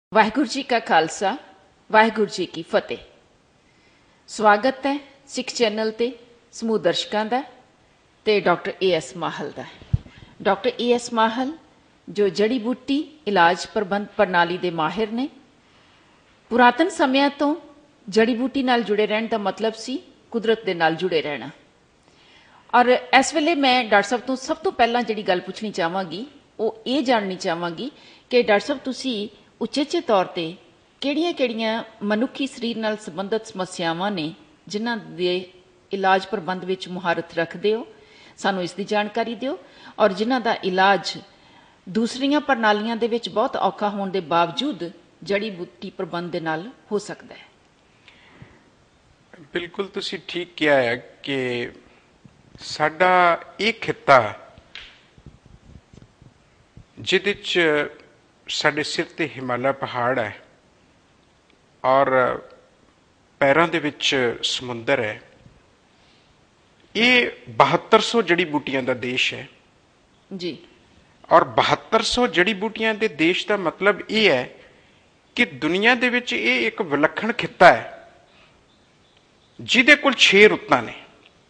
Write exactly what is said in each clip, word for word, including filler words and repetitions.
ਵਾਹਿਗੁਰੂ ਜੀ ਕਾ ਖਾਲਸਾ ਵਾਹਿਗੁਰੂ ਜੀ ਕੀ ਫਤਿਹ। ਸਵਾਗਤ ਹੈ ਸਿੱਖ ਚੈਨਲ ਤੇ ਸਮੂਹ ਦਰਸ਼ਕਾਂ ਦਾ ਤੇ ਡਾਕਟਰ ਏ ਐਸ ਮਾਹਲ ਦਾ। ਡਾਕਟਰ ਏ ਐਸ ਮਾਹਲ ਜੋ ਜੜੀ ਬੂਟੀ ਇਲਾਜ ਪ੍ਰਬੰਧ ਪ੍ਰਣਾਲੀ ਦੇ ਮਾਹਿਰ ਨੇ। ਪੁਰਾਤਨ ਸਮਿਆਂ ਤੋਂ ਜੜੀ ਬੂਟੀ ਨਾਲ ਜੁੜੇ ਰਹਿਣ ਦਾ ਮਤਲਬ ਸੀ ਕੁਦਰਤ ਦੇ ਨਾਲ ਜੁੜੇ ਰਹਿਣਾ। ਔਰ ਇਸ ਵੇਲੇ ਮੈਂ ਡਾਕਟਰ ਸਾਹਿਬ ਤੋਂ ਸਭ ਤੋਂ ਪਹਿਲਾਂ ਜਿਹੜੀ ਗੱਲ ਪੁੱਛਣੀ ਚਾਹਾਂਗੀ ਉਹ ਇਹ ਜਾਣਨੀ ਚਾਹਾਂਗੀ ਕਿ ਡਾਕਟਰ ਸਾਹਿਬ ਤੁਸੀਂ ਉਚੇਚੇ ਤੌਰ ਤੇ ਕਿਹੜੀਆਂ-ਕਿਹੜੀਆਂ ਮਨੁੱਖੀ ਸਰੀਰ ਨਾਲ ਸੰਬੰਧਿਤ ਸਮੱਸਿਆਵਾਂ ਨੇ ਜਿਨ੍ਹਾਂ ਦੇ ਇਲਾਜ ਪ੍ਰਬੰਧ ਵਿੱਚ ਮੁਹਾਰਤ ਰੱਖਦੇ ਹੋ, ਸਾਨੂੰ ਇਸ ਦੀ ਜਾਣਕਾਰੀ ਦਿਓ। ਔਰ ਜਿਨ੍ਹਾਂ ਦਾ ਇਲਾਜ ਦੂਸਰੀਆਂ ਪ੍ਰਣਾਲੀਆਂ ਦੇ ਵਿੱਚ ਬਹੁਤ ਔਖਾ ਹੋਣ ਦੇ ਬਾਵਜੂਦ ਜੜੀ ਬੂਟੀ ਪ੍ਰਬੰਧ ਦੇ ਨਾਲ ਹੋ ਸਕਦਾ ਹੈ। ਬਿਲਕੁਲ ਤੁਸੀਂ ਠੀਕ ਕਿਹਾ ਹੈ ਕਿ ਸਾਡਾ ਇਹ ਖਿੱਤਾ ਜਿਹਦੇ 'ਚ ਸਾਡੇ ਸਿਰ ਤੇ ਹਿਮਾਲਿਆ ਪਹਾੜ ਹੈ ਔਰ ਪੈਰਾਂ ਦੇ ਵਿੱਚ ਸਮੁੰਦਰ ਹੈ, ਇਹ ਬਹੱਤਰ ਸੌ ਜੜੀ ਬੂਟੀਆਂ ਦਾ ਦੇਸ਼ ਹੈ ਜੀ। ਔਰ ਬਹੱਤਰ ਸੌ ਜੜੀ ਬੂਟੀਆਂ ਦੇ ਦੇਸ਼ ਦਾ ਮਤਲਬ ਇਹ ਹੈ ਕਿ ਦੁਨੀਆ ਦੇ ਵਿੱਚ ਇਹ ਇੱਕ ਵਿਲੱਖਣ ਖਿੱਤਾ ਹੈ ਜਿਹਦੇ ਕੋਲ ਛੇ ਰੁੱਤਾਂ ਨੇ।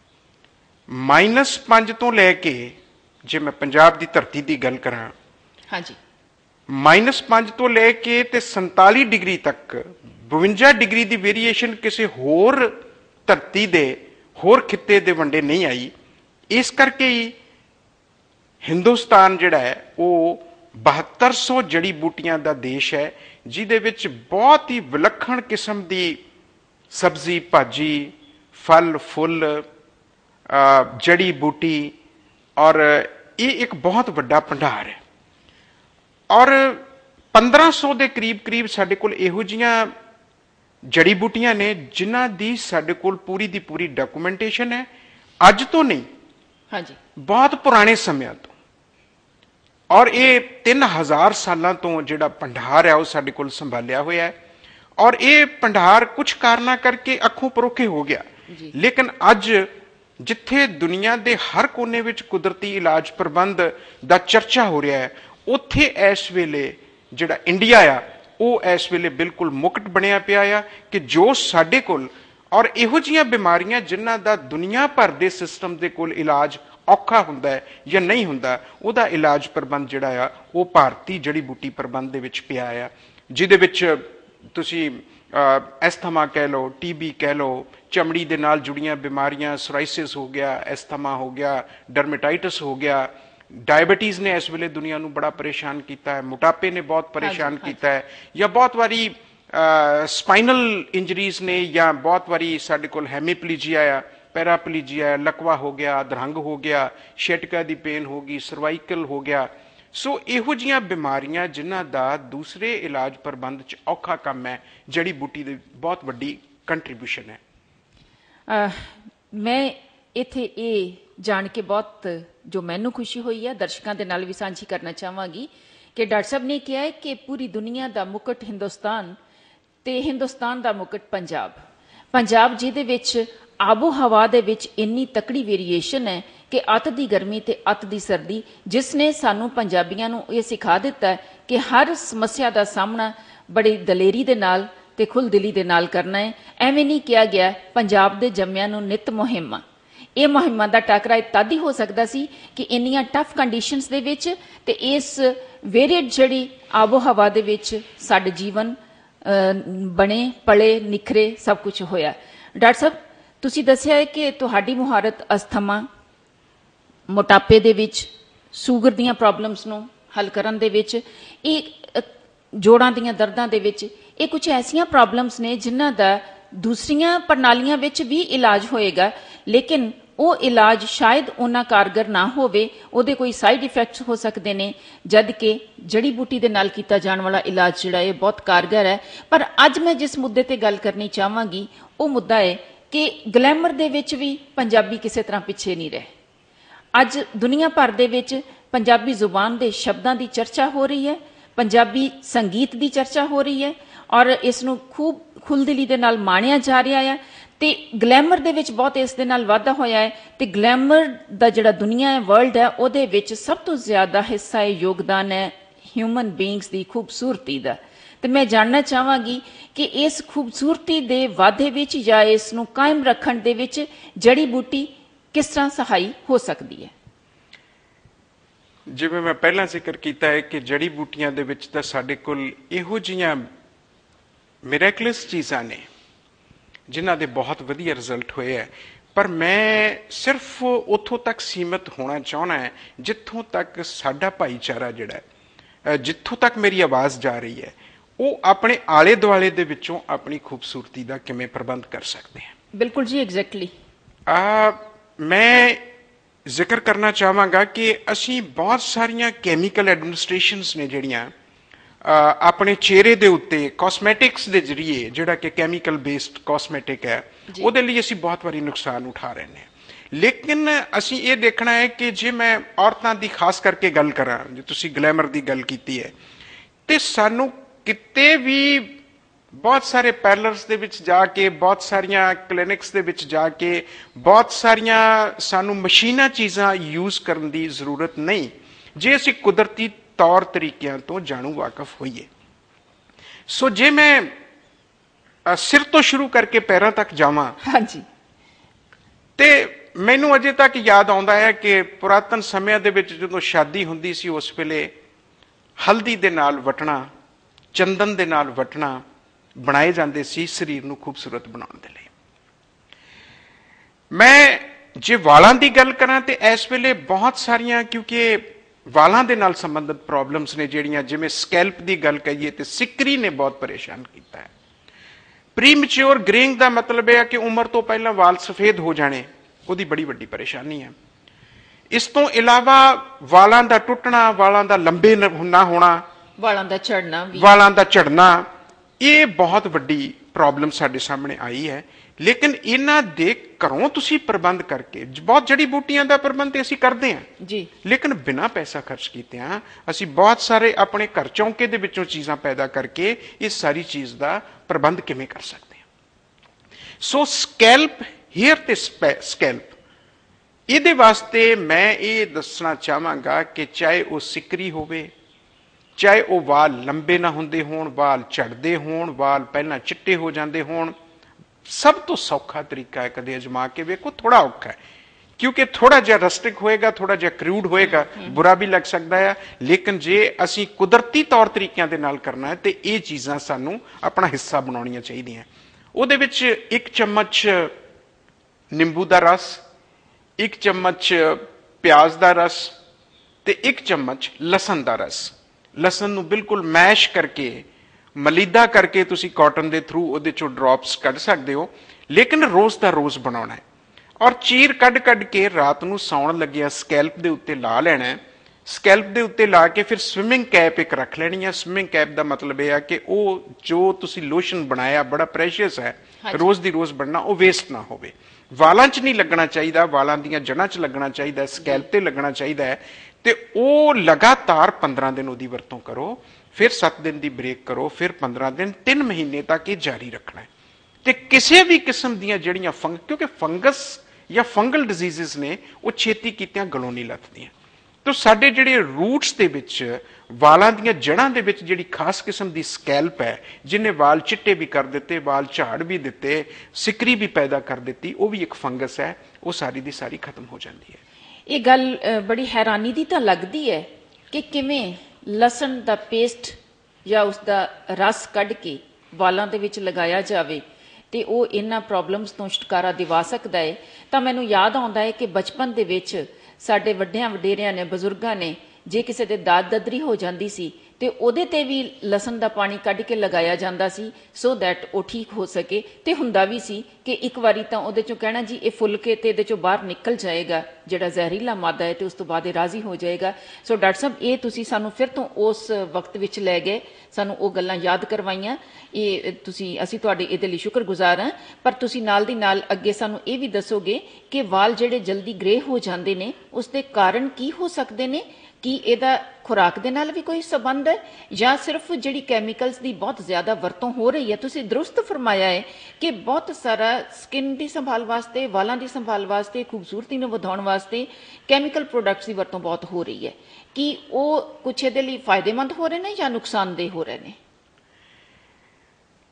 ਮਾਈਨਸ ਪੰਜ ਤੋਂ ਲੈ ਕੇ, ਜੇ ਮੈਂ ਪੰਜਾਬ ਦੀ ਧਰਤੀ ਦੀ ਗੱਲ ਕਰਾਂ, ਹਾਂਜੀ, ਮਾਈਨਸ ਪੰਜ ਤੋਂ ਲੈ ਕੇ ਤੇ ਸੰਤਾਲੀ ਡਿਗਰੀ ਤੱਕ ਬਵੰਜਾ ਡਿਗਰੀ ਦੀ ਵੇਰੀਏਸ਼ਨ ਕਿਸੇ ਹੋਰ ਧਰਤੀ ਦੇ ਹੋਰ ਖਿੱਤੇ ਦੇ ਵੰਡੇ ਨਹੀਂ ਆਈ। ਇਸ ਕਰਕੇ ਹੀ ਹਿੰਦੁਸਤਾਨ ਜਿਹੜਾ ਹੈ ਉਹ ਬਹੱਤਰ ਸੌ ਜੜੀ ਬੂਟੀਆਂ ਦਾ ਦੇਸ਼ ਹੈ ਜਿਹਦੇ ਵਿੱਚ ਬਹੁਤ ਹੀ ਵਿਲੱਖਣ ਕਿਸਮ ਦੀ ਸਬਜ਼ੀ ਭਾਜੀ, ਫਲ ਫੁੱਲ, ਜੜੀ ਬੂਟੀ ਔਰ ਇਹ ਇੱਕ ਬਹੁਤ ਵੱਡਾ ਭੰਡਾਰ ਹੈ। ਔਰ ਪੰਦਰਾਂ ਸੌ ਦੇ ਕਰੀਬ ਕਰੀਬ ਸਾਡੇ ਕੋਲ ਇਹੋ ਜਿਹੀਆਂ ਜੜੀ ਬੂਟੀਆਂ ਨੇ ਜਿਨ੍ਹਾਂ ਦੀ ਸਾਡੇ ਕੋਲ ਪੂਰੀ ਦੀ ਪੂਰੀ ਡਾਕੂਮੈਂਟੇਸ਼ਨ ਹੈ, ਅੱਜ ਤੋਂ ਨਹੀਂ, ਹਾਂਜੀ, ਬਹੁਤ ਪੁਰਾਣੇ ਸਮਿਆਂ ਤੋਂ। ਔਰ ਇਹ ਤਿੰਨ ਹਜ਼ਾਰ ਸਾਲਾਂ ਤੋਂ ਜਿਹੜਾ ਭੰਡਾਰ ਹੈ ਉਹ ਸਾਡੇ ਕੋਲ ਸੰਭਾਲਿਆ ਹੋਇਆ ਹੈ। ਔਰ ਇਹ ਭੰਡਾਰ ਕੁਝ ਕਾਰਨਾਂ ਕਰਕੇ ਅੱਖੋਂ ਪਰੋਖੇ ਹੋ ਗਿਆ, ਲੇਕਿਨ ਅੱਜ ਜਿੱਥੇ ਦੁਨੀਆ ਦੇ ਹਰ ਕੋਨੇ ਵਿੱਚ ਕੁਦਰਤੀ ਇਲਾਜ ਪ੍ਰਬੰਧ ਦਾ ਚਰਚਾ ਹੋ ਰਿਹਾ ਹੈ, ਉੱਥੇ ਇਸ ਵੇਲੇ ਜਿਹੜਾ ਇੰਡੀਆ ਆ ਉਹ ਇਸ ਵੇਲੇ ਬਿਲਕੁਲ ਮੁਕਟ ਬਣਿਆ ਪਿਆ ਆ ਕਿ ਜੋ ਸਾਡੇ ਕੋਲ ਔਰ ਇਹੋ ਜਿਹੀਆਂ ਬਿਮਾਰੀਆਂ ਜਿਨ੍ਹਾਂ ਦਾ ਦੁਨੀਆ ਭਰ ਦੇ ਸਿਸਟਮ ਦੇ ਕੋਲ ਇਲਾਜ ਔਖਾ ਹੁੰਦਾ ਹੈ ਜਾਂ ਨਹੀਂ ਹੁੰਦਾ, ਉਹਦਾ ਇਲਾਜ ਪ੍ਰਬੰਧ ਜਿਹੜਾ ਆ ਉਹ ਭਾਰਤੀ ਜੜੀ ਬੂਟੀ ਪ੍ਰਬੰਧ ਦੇ ਵਿੱਚ ਪਿਆ ਆ, ਜਿਹਦੇ ਵਿੱਚ ਤੁਸੀਂ ਐਸਥਮਾ ਕਹਿ ਲਓ, ਟੀ ਬੀ ਕਹਿ ਲਓ, ਚਮੜੀ ਦੇ ਨਾਲ ਜੁੜੀਆਂ ਬਿਮਾਰੀਆਂ, ਸੋਰਾਇਸਿਸ ਹੋ ਗਿਆ, ਐਸਥਮਾ ਹੋ ਗਿਆ, ਡਰਮੇਟਾਈਟਸ ਹੋ ਗਿਆ, ਡਾਇਬਟੀਜ਼ ਨੇ ਇਸ ਵੇਲੇ ਦੁਨੀਆ ਨੂੰ ਬੜਾ ਪਰੇਸ਼ਾਨ ਕੀਤਾ ਹੈ, ਮੋਟਾਪੇ ਨੇ ਬਹੁਤ ਪਰੇਸ਼ਾਨ ਕੀਤਾ ਹੈ, ਜਾਂ ਬਹੁਤ ਵਾਰੀ ਸਪਾਈਨਲ ਇੰਜਰੀਜ਼ ਨੇ, ਜਾਂ ਬਹੁਤ ਵਾਰੀ ਸਾਡੇ ਕੋਲ ਹੈਮੀਪਲੀਜੀਆ ਆ, ਪੈਰਾਪਲੀਜੀਆ, ਲਕਵਾ ਹੋ ਗਿਆ, ਅਧਰੰਗ ਹੋ ਗਿਆ, ਸ਼ੇਟਕਾ ਦੀ ਪੇਨ ਹੋ ਗਈ, ਸਰਵਾਈਕਲ ਹੋ ਗਿਆ। ਸੋ ਇਹੋ ਜਿਹੀਆਂ ਬਿਮਾਰੀਆਂ ਜਿਨ੍ਹਾਂ ਦਾ ਦੂਸਰੇ ਇਲਾਜ ਪ੍ਰਬੰਧ 'ਚ ਔਖਾ ਕੰਮ ਹੈ, ਜੜੀ ਬੂਟੀ ਦੀ ਬਹੁਤ ਵੱਡੀ ਕੰਟਰੀਬਿਊਸ਼ਨ ਹੈ। ਮੈਂ ਇੱਥੇ ਇਹ ਜਾਣ ਕੇ ਬਹੁਤ ਜੋ ਮੈਨੂੰ ਖੁਸ਼ੀ ਹੋਈ ਹੈ ਦਰਸ਼ਕਾਂ ਦੇ ਨਾਲ ਵੀ ਸਾਂਝੀ ਕਰਨਾ ਚਾਹਾਂਗੀ ਕਿ ਡਾਕਟਰ ਸਾਹਿਬ ਨੇ ਕਿਹਾ ਹੈ ਕਿ ਪੂਰੀ ਦੁਨੀਆ ਦਾ ਮੁਕਟ ਹਿੰਦੁਸਤਾਨ ਤੇ ਹਿੰਦੁਸਤਾਨ ਦਾ ਮੁਕਟ ਪੰਜਾਬ। ਪੰਜਾਬ ਜਿਹਦੇ ਵਿੱਚ ਆਬੋ ਹਵਾ ਦੇ ਵਿੱਚ ਇੰਨੀ ਤਕੜੀ ਵੇਰੀਏਸ਼ਨ ਹੈ ਕਿ ਅੱਤ ਦੀ ਗਰਮੀ ਤੇ ਅੱਤ ਦੀ ਸਰਦੀ, ਜਿਸ ਨੇ ਸਾਨੂੰ ਪੰਜਾਬੀਆਂ ਨੂੰ ਇਹ ਸਿਖਾ ਦਿੱਤਾ ਕਿ ਹਰ ਸਮੱਸਿਆ ਦਾ ਸਾਹਮਣਾ ਬੜੀ ਦਲੇਰੀ ਦੇ ਨਾਲ ਤੇ ਖੁੱਲ੍ਹਦਿਲੀ ਦੇ ਨਾਲ ਕਰਨਾ ਹੈ। ਐਵੇਂ ਨਹੀਂ ਕਿਹਾ ਗਿਆ ਪੰਜਾਬ ਦੇ ਜੰਮਿਆਂ ਨੂੰ ਨਿਤ ਮੁਹਿੰਮਾਂ। ਇਹ ਮੁਹਿੰਮਾਂ ਦਾ ਟਾਕਰਾ ਤਦ ਹੀ ਹੋ ਸਕਦਾ ਸੀ ਕਿ ਇੰਨੀਆਂ ਟਫ ਕੰਡੀਸ਼ਨਸ ਦੇ ਵਿੱਚ ਤੇ ਇਸ ਵੇਰੀਏਡ ਜਿਹੜੀ ਆਬੋ ਹਵਾ ਦੇ ਵਿੱਚ ਸਾਡੇ ਜੀਵਨ ਬਣੇ, ਪਲੇ, ਨਿਖਰੇ, ਸਭ ਕੁਝ ਹੋਇਆ। ਡਾਕਟਰ ਸਾਹਿਬ ਤੁਸੀਂ ਦੱਸਿਆ ਹੈ ਕਿ ਤੁਹਾਡੀ ਮੁਹਾਰਤ ਅਸਥਮਾ, ਮੋਟਾਪੇ ਦੇ ਵਿੱਚ, ਸ਼ੂਗਰ ਦੀਆਂ ਪ੍ਰੋਬਲਮਸ ਨੂੰ ਹੱਲ ਕਰਨ ਦੇ ਵਿੱਚ, ਇਹ ਜੋੜਾਂ ਦੀਆਂ ਦਰਦਾਂ ਦੇ ਵਿੱਚ, ਇਹ ਕੁਝ ਐਸੀਆਂ ਪ੍ਰੋਬਲਮਸ ਨੇ ਜਿਨ੍ਹਾਂ ਦਾ ਦੂਸਰੀਆਂ ਪ੍ਰਣਾਲੀਆਂ ਵਿੱਚ ਵੀ ਇਲਾਜ ਹੋਏਗਾ, ਲੇਕਿਨ ਉਹ ਇਲਾਜ ਸ਼ਾਇਦ ਉਹਨਾਂ ਕਾਰਗਰ ਨਾ ਹੋਵੇ, ਉਹਦੇ ਕੋਈ ਸਾਈਡ ਇਫੈਕਟਸ ਹੋ ਸਕਦੇ ਨੇ, ਜਦ ਕਿ ਜੜੀ ਬੂਟੀ ਦੇ ਨਾਲ ਕੀਤਾ ਜਾਣ ਵਾਲਾ ਇਲਾਜ ਜਿਹੜਾ ਇਹ ਬਹੁਤ ਕਾਰਗਰ ਹੈ। ਪਰ ਅੱਜ ਮੈਂ ਜਿਸ ਮੁੱਦੇ ਤੇ ਗੱਲ ਕਰਨੀ ਚਾਹਾਂਗੀ ਉਹ ਮੁੱਦਾ ਹੈ ਕਿ ਗਲੈਮਰ ਦੇ ਵਿੱਚ ਵੀ ਪੰਜਾਬੀ ਕਿਸੇ ਤਰ੍ਹਾਂ ਪਿੱਛੇ ਨਹੀਂ ਰਹੇ। ਅੱਜ ਦੁਨੀਆ ਭਰ ਦੇ ਵਿੱਚ ਪੰਜਾਬੀ ਜ਼ੁਬਾਨ ਦੇ ਸ਼ਬਦਾਂ ਦੀ ਚਰਚਾ ਹੋ ਰਹੀ ਹੈ, ਪੰਜਾਬੀ ਸੰਗੀਤ ਦੀ ਚਰਚਾ ਹੋ ਰਹੀ ਹੈ ਔਰ ਇਸ ਨੂੰ ਖੂਬ ਖੁੱਲ੍ਹਦਿਲੀ ਦੇ ਨਾਲ ਮਾਣਿਆ ਜਾ ਰਿਹਾ ਹੈ ਤੇ ਗਲੈਮਰ ਦੇ ਵਿੱਚ ਬਹੁਤ ਇਸ ਦੇ ਨਾਲ ਵਾਧਾ ਹੋਇਆ ਹੈ। ਤੇ ਗਲੈਮਰ ਦਾ ਜਿਹੜਾ ਦੁਨੀਆ ਹੈ, ਵਰਲਡ ਹੈ, ਉਹਦੇ ਵਿੱਚ ਸਭ ਤੋਂ ਜ਼ਿਆਦਾ ਹਿੱਸਾ ਹੈ, ਯੋਗਦਾਨ ਹੈ ਹਿਊਮਨ ਬੀਇੰਗਸ ਦੀ ਖੂਬਸੂਰਤੀ ਦਾ। ਤੇ ਮੈਂ ਜਾਣਨਾ ਚਾਹਾਂਗੀ ਕਿ ਇਸ ਖੂਬਸੂਰਤੀ ਦੇ ਵਾਧੇ ਵਿੱਚ ਜਾਂ ਇਸ ਨੂੰ ਕਾਇਮ ਰੱਖਣ ਦੇ ਵਿੱਚ ਜੜੀ ਬੂਟੀ ਕਿਸ ਤਰ੍ਹਾਂ ਸਹਾਈ ਹੋ ਸਕਦੀ ਹੈ? ਜਿਵੇਂ ਮੈਂ ਪਹਿਲਾਂ ਜ਼ਿਕਰ ਕੀਤਾ ਹੈ ਕਿ ਜੜੀ ਬੂਟੀਆਂ ਦੇ ਵਿੱਚ ਤਾਂ ਸਾਡੇ ਕੋਲ ਇਹੋ ਜਿਹੀਆਂ ਮਿਰੈਕਲਸ ਚੀਜ਼ਾਂ ਨੇ ਜਿਨ੍ਹਾਂ ਦੇ ਬਹੁਤ ਵਧੀਆ ਰਿਜ਼ਲਟ ਹੋਏ ਹੈ, ਪਰ ਮੈਂ ਸਿਰਫ ਉੱਥੋਂ ਤੱਕ ਸੀਮਿਤ ਹੋਣਾ ਚਾਹੁੰਦਾ ਹੈ ਜਿੱਥੋਂ ਤੱਕ ਸਾਡਾ ਭਾਈਚਾਰਾ ਜਿਹੜਾ ਹੈ, ਜਿੱਥੋਂ ਤੱਕ ਮੇਰੀ ਆਵਾਜ਼ ਜਾ ਰਹੀ ਹੈ, ਉਹ ਆਪਣੇ ਆਲੇ ਦੁਆਲੇ ਦੇ ਵਿੱਚੋਂ ਆਪਣੀ ਖੂਬਸੂਰਤੀ ਦਾ ਕਿਵੇਂ ਪ੍ਰਬੰਧ ਕਰ ਸਕਦੇ ਹਨ। ਬਿਲਕੁਲ ਜੀ, ਐਗਜ਼ੈਕਟਲੀ। ਆ ਮੈਂ ਜ਼ਿਕਰ ਕਰਨਾ ਚਾਹਾਂਗਾ ਕਿ ਅਸੀਂ ਬਹੁਤ ਸਾਰੀਆਂ ਕੈਮੀਕਲ ਐਡਮਿਨਿਸਟ੍ਰੇਸ਼ਨਸ ਨੇ ਜਿਹੜੀਆਂ ਆਪਣੇ ਚਿਹਰੇ ਦੇ ਉੱਤੇ ਕਾਸਮੈਟਿਕਸ ਦੇ ਜ਼ਰੀਏ, ਜਿਹੜਾ ਕਿ ਕੈਮੀਕਲ ਬੇਸਡ ਕਾਸਮੈਟਿਕ ਹੈ, ਉਹਦੇ ਲਈ ਅਸੀਂ ਬਹੁਤ ਵਾਰੀ ਨੁਕਸਾਨ ਉਠਾ ਰਹੇ ਨੇ। ਲੇਕਿਨ ਅਸੀਂ ਇਹ ਦੇਖਣਾ ਹੈ ਕਿ ਜੇ ਮੈਂ ਔਰਤਾਂ ਦੀ ਖਾਸ ਕਰਕੇ ਗੱਲ ਕਰਾਂ, ਜੇ ਤੁਸੀਂ ਗਲੈਮਰ ਦੀ ਗੱਲ ਕੀਤੀ ਹੈ, ਤੇ ਸਾਨੂੰ ਕਿਤੇ ਵੀ ਬਹੁਤ ਸਾਰੇ ਪਾਰਲਰਸ ਦੇ ਵਿੱਚ ਜਾ ਕੇ, ਬਹੁਤ ਸਾਰੀਆਂ ਕਲੀਨਿਕਸ ਦੇ ਵਿੱਚ ਜਾ ਕੇ, ਬਹੁਤ ਸਾਰੀਆਂ ਸਾਨੂੰ ਮਸ਼ੀਨਾਂ ਚੀਜ਼ਾਂ ਯੂਜ਼ ਕਰਨ ਦੀ ਜ਼ਰੂਰਤ ਨਹੀਂ ਜੇ ਅਸੀਂ ਕੁਦਰਤੀ ਤੌਰ ਤਰੀਕਿਆਂ ਤੋਂ ਜਾਣੂ ਵਾਕਫ ਹੋਈਏ। ਸੋ ਜੇ ਮੈਂ ਸਿਰ ਤੋਂ ਸ਼ੁਰੂ ਕਰਕੇ ਪੈਰਾਂ ਤੱਕ ਜਾਵਾਂ, ਹਾਂਜੀ, ਤੇ ਮੈਨੂੰ ਅਜੇ ਤੱਕ ਯਾਦ ਆਉਂਦਾ ਹੈ ਕਿ ਪੁਰਾਤਨ ਸਮਿਆਂ ਦੇ ਵਿੱਚ ਜਦੋਂ ਸ਼ਾਦੀ ਹੁੰਦੀ ਸੀ, ਉਸ ਵੇਲੇ ਹਲਦੀ ਦੇ ਨਾਲ ਵਟਣਾ, ਚੰਦਨ ਦੇ ਨਾਲ ਵਟਣਾ ਬਣਾਏ ਜਾਂਦੇ ਸੀ ਸਰੀਰ ਨੂੰ ਖੂਬਸੂਰਤ ਬਣਾਉਣ ਦੇ ਲਈ। ਮੈਂ ਜੇ ਵਾਲਾਂ ਦੀ ਗੱਲ ਕਰਾਂ ਤੇ ਇਸ ਵੇਲੇ ਬਹੁਤ ਸਾਰੀਆਂ, ਕਿਉਂਕਿ ਵਾਲਾਂ ਦੇ ਨਾਲ ਸੰਬੰਧਿਤ ਪ੍ਰੋਬਲਮਸ ਨੇ ਜਿਹੜੀਆਂ, ਜਿਵੇਂ ਸਕੈਲਪ ਦੀ ਗੱਲ ਕਹੀਏ ਤੇ ਸਿੱਕਰੀ ਨੇ ਬਹੁਤ ਪਰੇਸ਼ਾਨ ਕੀਤਾ ਹੈ। ਪ੍ਰੀਮੈਚੁਰ ਗ੍ਰੇਇੰਗ ਦਾ ਮਤਲਬ ਇਹ ਹੈ ਕਿ ਉਮਰ ਤੋਂ ਪਹਿਲਾਂ ਵਾਲ ਸਫੇਦ ਹੋ ਜਾਣੇ, ਉਹਦੀ ਬੜੀ ਵੱਡੀ ਪਰੇਸ਼ਾਨੀ ਹੈ। ਇਸ ਤੋਂ ਇਲਾਵਾ ਵਾਲਾਂ ਦਾ ਟੁੱਟਣਾ, ਵਾਲਾਂ ਦਾ ਲੰਬੇ ਨਾ ਹੋਣਾ, ਵਾਲਾਂ ਦਾ ਝੜਨਾ ਵਾਲਾਂ ਦਾ ਝੜਨਾ ਇਹ ਬਹੁਤ ਵੱਡੀ ਪ੍ਰੋਬਲਮ ਸਾਡੇ ਸਾਹਮਣੇ ਆਈ ਹੈ। ਲੇਕਿਨ ਇਹਨਾਂ ਦੇ ਘਰੋਂ ਤੁਸੀਂ ਪ੍ਰਬੰਧ ਕਰਕੇ, ਬਹੁਤ ਜੜੀ ਬੂਟੀਆਂ ਦਾ ਪ੍ਰਬੰਧ ਤੇ ਅਸੀਂ ਕਰਦੇ ਹਾਂ ਜੀ, ਲੇਕਿਨ ਬਿਨਾਂ ਪੈਸਾ ਖਰਚ ਕੀਤਿਆਂ ਅਸੀਂ ਬਹੁਤ ਸਾਰੇ ਆਪਣੇ ਘਰ ਚੌਂਕੇ ਦੇ ਵਿੱਚੋਂ ਚੀਜ਼ਾਂ ਪੈਦਾ ਕਰਕੇ ਇਸ ਸਾਰੀ ਚੀਜ਼ ਦਾ ਪ੍ਰਬੰਧ ਕਿਵੇਂ ਕਰ ਸਕਦੇ ਹਾਂ। ਸੋ ਸਕੈਲਪ, ਹੇਅਰ ਤੇ ਸਕੈਲਪ, ਇਹਦੇ ਵਾਸਤੇ ਮੈਂ ਇਹ ਦੱਸਣਾ ਚਾਹਾਂਗਾ ਕਿ ਚਾਹੇ ਉਹ ਸਿੱਕਰੀ ਹੋਵੇ, ਚਾਹੇ ਉਹ ਵਾਲ ਲੰਬੇ ਨਾ ਹੁੰਦੇ ਹੋਣ, ਵਾਲ ਝੜਦੇ ਹੋਣ, ਵਾਲ ਪਹਿਲਾਂ ਚਿੱਟੇ ਹੋ ਜਾਂਦੇ ਹੋਣ, ਸਭ ਤੋਂ ਸੌਖਾ ਤਰੀਕਾ ਹੈ, ਕਦੇ ਅਜਮਾ ਕੇ ਵੇਖੋ। ਥੋੜਾ ਔਖਾ ਹੈ ਕਿਉਂਕਿ ਥੋੜਾ ਜਿਹਾ ਰਸਟਿਕ ਹੋਏਗਾ, ਥੋੜਾ ਜਿਹਾ ਕਰੂਡ ਹੋਏਗਾ, ਬੁਰਾ ਵੀ ਲੱਗ ਸਕਦਾ ਹੈ, ਲੇਕਿਨ ਜੇ ਅਸੀਂ ਕੁਦਰਤੀ ਤੌਰ ਤਰੀਕਿਆਂ ਦੇ ਨਾਲ ਕਰਨਾ ਹੈ ਤੇ ਇਹ ਚੀਜ਼ਾਂ ਸਾਨੂੰ ਆਪਣਾ ਹਿੱਸਾ ਬਣਾਉਣੀਆਂ ਚਾਹੀਦੀਆਂ। ਉਹਦੇ ਵਿੱਚ ਇੱਕ ਚਮਚ ਨਿੰਬੂ ਦਾ ਰਸ, ਇੱਕ ਚਮਚ ਪਿਆਜ਼ ਦਾ ਰਸ ਤੇ ਇੱਕ ਚਮਚ ਲਸਣ ਦਾ ਰਸ, ਲਸਣ ਨੂੰ ਬਿਲਕੁਲ ਮੈਸ਼ ਕਰਕੇ, ਮਲੀਦਾ ਕਰਕੇ ਤੁਸੀਂ ਕਾਟਨ ਦੇ ਥਰੂ ਉਹਦੇ ਚੋਂ ਡ੍ਰੌਪਸ ਕੱਢ ਸਕਦੇ ਹੋ, ਲੇਕਿਨ ਰੋਜ਼ ਦਾ ਰੋਜ਼ ਬਣਾਉਣਾ ਹੈ। ਔਰ ਚੀਰ ਕੱਢ ਕੱਢ ਕੇ ਰਾਤ ਨੂੰ ਸੌਣ ਲੱਗਿਆ ਸਕੈਲਪ ਦੇ ਉੱਤੇ ਲਾ ਲੈਣਾ ਹੈ। ਸਕੈਲਪ ਦੇ ਉੱਤੇ ਲਾ ਕੇ ਫਿਰ ਸਵਿਮਿੰਗ ਕੈਪ ਇੱਕ ਰੱਖ ਲੈਣੀ ਹੈ। ਸਵਿਮਿੰਗ ਕੈਪ ਦਾ ਮਤਲਬ ਇਹ ਹੈ ਕਿ ਉਹ ਜੋ ਤੁਸੀਂ ਲੋਸ਼ਨ ਬਣਾਇਆ ਬੜਾ ਪ੍ਰੈਸ਼ੀਅਸ ਹੈ, ਰੋਜ਼ ਦੀ ਰੋਜ਼ ਬਣਨਾ, ਉਹ ਵੇਸਟ ਨਾ ਹੋਵੇ। ਵਾਲਾਂ 'ਚ ਨਹੀਂ ਲੱਗਣਾ ਚਾਹੀਦਾ, ਵਾਲਾਂ ਦੀਆਂ ਜੜ੍ਹਾਂ 'ਚ ਲੱਗਣਾ ਚਾਹੀਦਾ, ਸਕੈਲਪ ਤੇ ਲੱਗਣਾ ਚਾਹੀਦਾ ਹੈ। ਤੇ ਉਹ ਲਗਾਤਾਰ ਪੰਦਰਾਂ ਦਿਨ ਉਹਦੀ ਵਰਤੋਂ ਕਰੋ, ਫਿਰ ਸੱਤ ਦਿਨ ਦੀ ਬ੍ਰੇਕ ਕਰੋ, ਫਿਰ ਪੰਦਰਾਂ ਦਿਨ, ਤਿੰਨ ਮਹੀਨੇ ਤੱਕ ਇਹ ਜਾਰੀ ਰੱਖਣਾ ਹੈ। ਤੇ ਕਿਸੇ ਵੀ ਕਿਸਮ ਦੀਆਂ ਜਿਹੜੀਆਂ ਫੰਗ, ਕਿਉਂਕਿ ਫੰਗਸ ਜਾਂ ਫੰਗਲ ਡਿਜ਼ੀਜ਼ਸ ਨੇ, ਉਹ ਛੇਤੀ ਕੀਤਿਆਂ ਗਲੋਂ ਨਹੀਂ ਲੱਥਦੀਆਂ। ਤਾਂ ਸਾਡੇ ਜਿਹੜੇ ਰੂਟਸ ਦੇ ਵਿੱਚ, ਵਾਲਾਂ ਦੀਆਂ ਜੜ੍ਹਾਂ ਦੇ ਵਿੱਚ ਜਿਹੜੀ ਖਾਸ ਕਿਸਮ ਦੀ ਸਕੈਲਪ ਹੈ, ਜਿਹਨੇ ਵਾਲ ਚਿੱਟੇ ਵੀ ਕਰ ਦਿੱਤੇ, ਵਾਲ ਝਾੜ ਵੀ ਦਿੱਤੇ, ਸਿੱਕਰੀ ਵੀ ਪੈਦਾ ਕਰ ਦਿੱਤੀ, ਉਹ ਵੀ ਇੱਕ ਫੰਗਸ ਹੈ, ਉਹ ਸਾਰੀ ਦੀ ਸਾਰੀ ਖਤਮ ਹੋ ਜਾਂਦੀ ਹੈ। ਇਹ ਗੱਲ ਬੜੀ ਹੈਰਾਨੀ ਦੀ ਤਾਂ ਲੱਗਦੀ ਹੈ ਕਿ ਕਿਵੇਂ ਲਸਣ ਦਾ ਪੇਸਟ ਜਾਂ ਉਸ ਦਾ ਰਸ ਕੱਢ ਕੇ ਵਾਲਾਂ ਦੇ ਵਿੱਚ ਲਗਾਇਆ ਜਾਵੇ ਤੇ ਉਹ ਇਹਨਾਂ ਪ੍ਰੋਬਲਮਸ ਤੋਂ ਛੁਟਕਾਰਾ ਦਿਵਾ ਸਕਦਾ ਹੈ। ਤਾਂ ਮੈਨੂੰ ਯਾਦ ਆਉਂਦਾ ਹੈ ਕਿ ਬਚਪਨ ਦੇ ਵਿੱਚ ਸਾਡੇ ਵੱਡਿਆਂ ਵਡੇਰਿਆਂ ਨੇ, ਬਜ਼ੁਰਗਾਂ ਨੇ, ਜੇ ਕਿਸੇ ਦੇ ਦਾਦ ਦਦਰੀ ਹੋ ਜਾਂਦੀ ਸੀ ਤੇ ਉਹਦੇ ਤੇ ਵੀ ਲਸਣ ਦਾ ਪਾਣੀ ਕੱਢ ਕੇ ਲਗਾਇਆ ਜਾਂਦਾ ਸੀ, ਸੋ ਦੈਟ ਉਹ ਠੀਕ ਹੋ ਸਕੇ। ਤੇ ਹੁੰਦਾ ਵੀ ਸੀ ਕਿ ਇੱਕ ਵਾਰੀ ਤਾਂ ਉਹਦੇ ਚੋਂ ਕਹਿਣਾ ਜੀ ਇਹ ਫੁੱਲ ਕੇ ਤੇ ਇਹਦੇ ਚੋਂ ਬਾਹਰ ਨਿਕਲ ਜਾਏਗਾ ਜਿਹੜਾ ਜ਼ਹਿਰੀਲਾ ਮਾਦਾ ਹੈ, ਤੇ ਉਸ ਤੋਂ ਬਾਅਦ ਇਹ ਰਾਜ਼ੀ ਹੋ ਜਾਏਗਾ। ਸੋ ਡਾਕਟਰ ਸਾਹਿਬ, ਇਹ ਤੁਸੀਂ ਸਾਨੂੰ ਫਿਰ ਤੋਂ ਉਸ ਵਕਤ ਵਿੱਚ ਲੈ ਗਏ, ਸਾਨੂੰ ਉਹ ਗੱਲਾਂ ਯਾਦ ਕਰਵਾਈਆਂ। ਇਹ ਤੁਸੀਂ, ਅਸੀਂ ਤੁਹਾਡੇ ਇਹਦੇ ਲਈ ਸ਼ੁਕਰਗੁਜ਼ਾਰ ਹਾਂ। ਪਰ ਤੁਸੀਂ ਨਾਲ ਦੀ ਨਾਲ ਅੱਗੇ ਸਾਨੂੰ ਇਹ ਵੀ ਦੱਸੋਗੇ ਕਿ ਵਾਲ ਜਿਹੜੇ ਜਲਦੀ ਗ੍ਰੇ ਹੋ ਜਾਂਦੇ ਨੇ, ਉਸ ਦੇ ਕਾਰਨ ਕੀ ਹੋ ਸਕਦੇ ਨੇ? ਕੀ ਇਹਦਾ ਖੁਰਾਕ ਦੇ ਨਾਲ ਵੀ ਕੋਈ ਸੰਬੰਧ ਹੈ ਜਾਂ ਸਿਰਫ ਜਿਹੜੀ ਕੈਮੀਕਲਸ ਦੀ ਬਹੁਤ ਜ਼ਿਆਦਾ ਵਰਤੋਂ ਹੋ ਰਹੀ ਹੈ? ਤੁਸੀਂ ਦਰੁਸਤ ਫਰਮਾਇਆ ਹੈ ਕਿ ਬਹੁਤ ਸਾਰਾ ਸਕਿਨ ਦੀ ਸੰਭਾਲ ਵਾਸਤੇ, ਵਾਲਾਂ ਦੀ ਸੰਭਾਲ ਵਾਸਤੇ, ਖੂਬਸੂਰਤੀ ਨੂੰ ਵਧਾਉਣ ਵਾਸਤੇ ਕੈਮੀਕਲ ਪ੍ਰੋਡਕਟਸ ਦੀ ਵਰਤੋਂ ਬਹੁਤ ਹੋ ਰਹੀ ਹੈ। ਕੀ ਉਹ ਕੁਛ ਇਹਦੇ ਲਈ ਫਾਇਦੇਮੰਦ ਹੋ ਰਹੇ ਨੇ ਜਾਂ ਨੁਕਸਾਨਦੇਹ ਹੋ ਰਹੇ ਨੇ?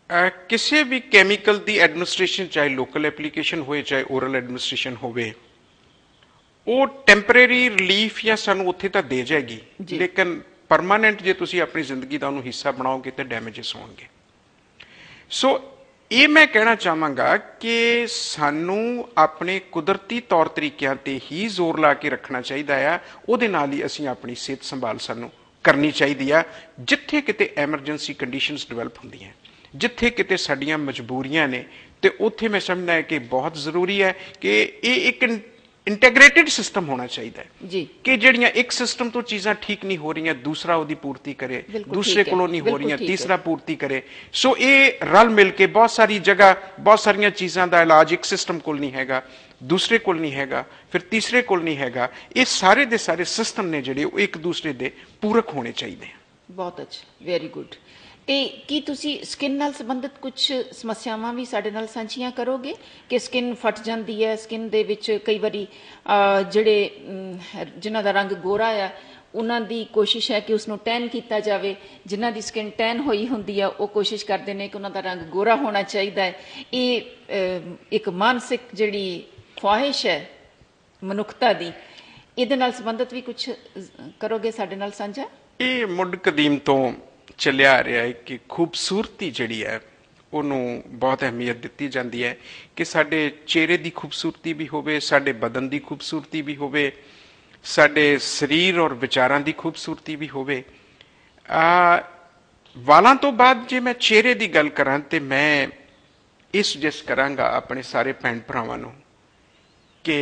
ਅਹ ਕਿਸੇ ਵੀ ਕੈਮੀਕਲ ਦੀ ਐਡਮਿਨਿਸਟ੍ਰੇਸ਼ਨ, ਚਾਹੇ ਲੋਕਲ ਐਪਲੀਕੇਸ਼ਨ ਹੋਏ ਚਾਹੇ ਓਰਲ ਐਡਮਿਨਿਸਟ੍ਰੇਸ਼ਨ ਹੋਵੇ, ਉਹ ਟੈਂਪਰੇਰੀ ਰਿਲੀਫ ਜਾਂ ਸਾਨੂੰ ਉੱਥੇ ਤਾਂ ਦੇ ਜਾਏਗੀ, ਲੇਕਿਨ ਪਰਮਾਨੈਂਟ ਜੇ ਤੁਸੀਂ ਆਪਣੀ ਜ਼ਿੰਦਗੀ ਦਾ ਉਹਨੂੰ ਹਿੱਸਾ ਬਣਾਓਗੇ ਤਾਂ ਡੈਮੇਜਸ ਹੋਣਗੇ। ਸੋ ਇਹ ਮੈਂ ਕਹਿਣਾ ਚਾਹਾਂਗਾ ਕਿ ਸਾਨੂੰ ਆਪਣੇ ਕੁਦਰਤੀ ਤੌਰ ਤਰੀਕਿਆਂ ਤੇ ਹੀ ਜ਼ੋਰ ਲਾ ਕੇ ਰੱਖਣਾ ਚਾਹੀਦਾ ਆ, ਉਹਦੇ ਨਾਲ ਹੀ ਅਸੀਂ ਆਪਣੀ ਸਿਹਤ ਸੰਭਾਲ ਸਾਨੂੰ ਕਰਨੀ ਚਾਹੀਦੀ ਆ। ਜਿੱਥੇ ਕਿਤੇ ਐਮਰਜੈਂਸੀ ਕੰਡੀਸ਼ਨਸ ਡਿਵੈਲਪ ਹੁੰਦੀਆਂ, ਜਿੱਥੇ ਕਿਤੇ ਸਾਡੀਆਂ ਮਜਬੂਰੀਆਂ ਨੇ, ਤੇ ਉੱਥੇ ਮੈਂ ਸਮਝਦਾ ਹੈ ਕਿ ਬਹੁਤ ਜ਼ਰੂਰੀ ਹੈ ਕਿ ਇਹ ਇੱਕ ਇੰਟੈਗਰੇਟਿਡ ਸਿਸਟਮ ਹੋਣਾ ਚਾਹੀਦਾ ਹੈ ਜੀ, ਕਿ ਜਿਹੜੀਆਂ ਇੱਕ ਸਿਸਟਮ ਤੋਂ ਚੀਜ਼ਾਂ ਠੀਕ ਨਹੀਂ ਹੋ ਰਹੀਆਂ ਦੂਸਰਾ ਉਹਦੀ ਪੂਰਤੀ ਕਰੇ, ਦੂਸਰੇ ਕੋਲੋਂ ਨਹੀਂ ਹੋ ਰਹੀਆਂ ਤੀਸਰਾ ਪੂਰਤੀ ਕਰੇ। ਸੋ ਇਹ ਰਲ ਮਿਲ ਕੇ ਬਹੁਤ ਸਾਰੀ ਜਗ੍ਹਾ ਬਹੁਤ ਸਾਰੀਆਂ ਚੀਜ਼ਾਂ ਦਾ ਇਲਾਜ ਇੱਕ ਸਿਸਟਮ ਕੋਲ ਨਹੀਂ ਹੈਗਾ, ਦੂਸਰੇ ਕੋਲ ਨਹੀਂ ਹੈਗਾ, ਫਿਰ ਤੀਸਰੇ ਕੋਲ ਨਹੀਂ ਹੈਗਾ। ਇਹ ਸਾਰੇ ਦੇ ਸਾਰੇ ਸਿਸਟਮ ਨੇ ਜਿਹੜੇ ਉਹ ਇੱਕ ਦੂਸਰੇ ਦੇ ਪੂਰਕ ਹੋਣੇ ਚਾਹੀਦੇ ਆ। ਬਹੁਤ ਅੱਛਾ, ਵੈਰੀ ਗੁੱਡ। ਤੇ ਕੀ ਤੁਸੀਂ ਸਕਿਨ ਨਾਲ ਸੰਬੰਧਿਤ ਕੁਝ ਸਮੱਸਿਆਵਾਂ ਵੀ ਸਾਡੇ ਨਾਲ ਸਾਂਝੀਆਂ ਕਰੋਗੇ ਕਿ ਸਕਿਨ ਫਟ ਜਾਂਦੀ ਹੈ, ਸਕਿਨ ਦੇ ਵਿੱਚ ਕਈ ਵਾਰੀ ਜਿਹੜੇ ਜਿਨ੍ਹਾਂ ਦਾ ਰੰਗ ਗੋਰਾ ਆ ਉਹਨਾਂ ਦੀ ਕੋਸ਼ਿਸ਼ ਹੈ ਕਿ ਉਸਨੂੰ ਟੈਨ ਕੀਤਾ ਜਾਵੇ, ਜਿਨ੍ਹਾਂ ਦੀ ਸਕਿਨ ਟੈਨ ਹੋਈ ਹੁੰਦੀ ਆ ਉਹ ਕੋਸ਼ਿਸ਼ ਕਰਦੇ ਨੇ ਕਿ ਉਹਨਾਂ ਦਾ ਰੰਗ ਗੋਰਾ ਹੋਣਾ ਚਾਹੀਦਾ ਹੈ। ਇਹ ਇੱਕ ਮਾਨਸਿਕ ਜਿਹੜੀ ਖੁਆਹਿਸ਼ ਹੈ ਮਨੁੱਖਤਾ ਦੀ, ਇਹਦੇ ਨਾਲ ਸੰਬੰਧਿਤ ਵੀ ਕੁਝ ਕਰੋਗੇ ਸਾਡੇ ਨਾਲ ਸਾਂਝਾ? ਇਹ ਮੁੱਢ ਕਦੀਮ ਤੋਂ ਚੱਲਿਆ ਆ ਰਿਹਾ ਹੈ ਕਿ ਖੂਬਸੂਰਤੀ ਜਿਹੜੀ ਹੈ ਉਹਨੂੰ ਬਹੁਤ ਅਹਿਮੀਅਤ ਦਿੱਤੀ ਜਾਂਦੀ ਹੈ, ਕਿ ਸਾਡੇ ਚਿਹਰੇ ਦੀ ਖੂਬਸੂਰਤੀ ਵੀ ਹੋਵੇ, ਸਾਡੇ ਬਦਨ ਦੀ ਖੂਬਸੂਰਤੀ ਵੀ ਹੋਵੇ, ਸਾਡੇ ਸਰੀਰ ਔਰ ਵਿਚਾਰਾਂ ਦੀ ਖੂਬਸੂਰਤੀ ਵੀ ਹੋਵੇ। ਵਾਲਾਂ ਤੋਂ ਬਾਅਦ ਜੇ ਮੈਂ ਚਿਹਰੇ ਦੀ ਗੱਲ ਕਰਾਂ ਤੇ ਮੈਂ ਇਹ ਸੁਜੈਸਟ ਕਰਾਂਗਾ ਆਪਣੇ ਸਾਰੇ ਭੈਣ ਭਰਾਵਾਂ ਨੂੰ ਕਿ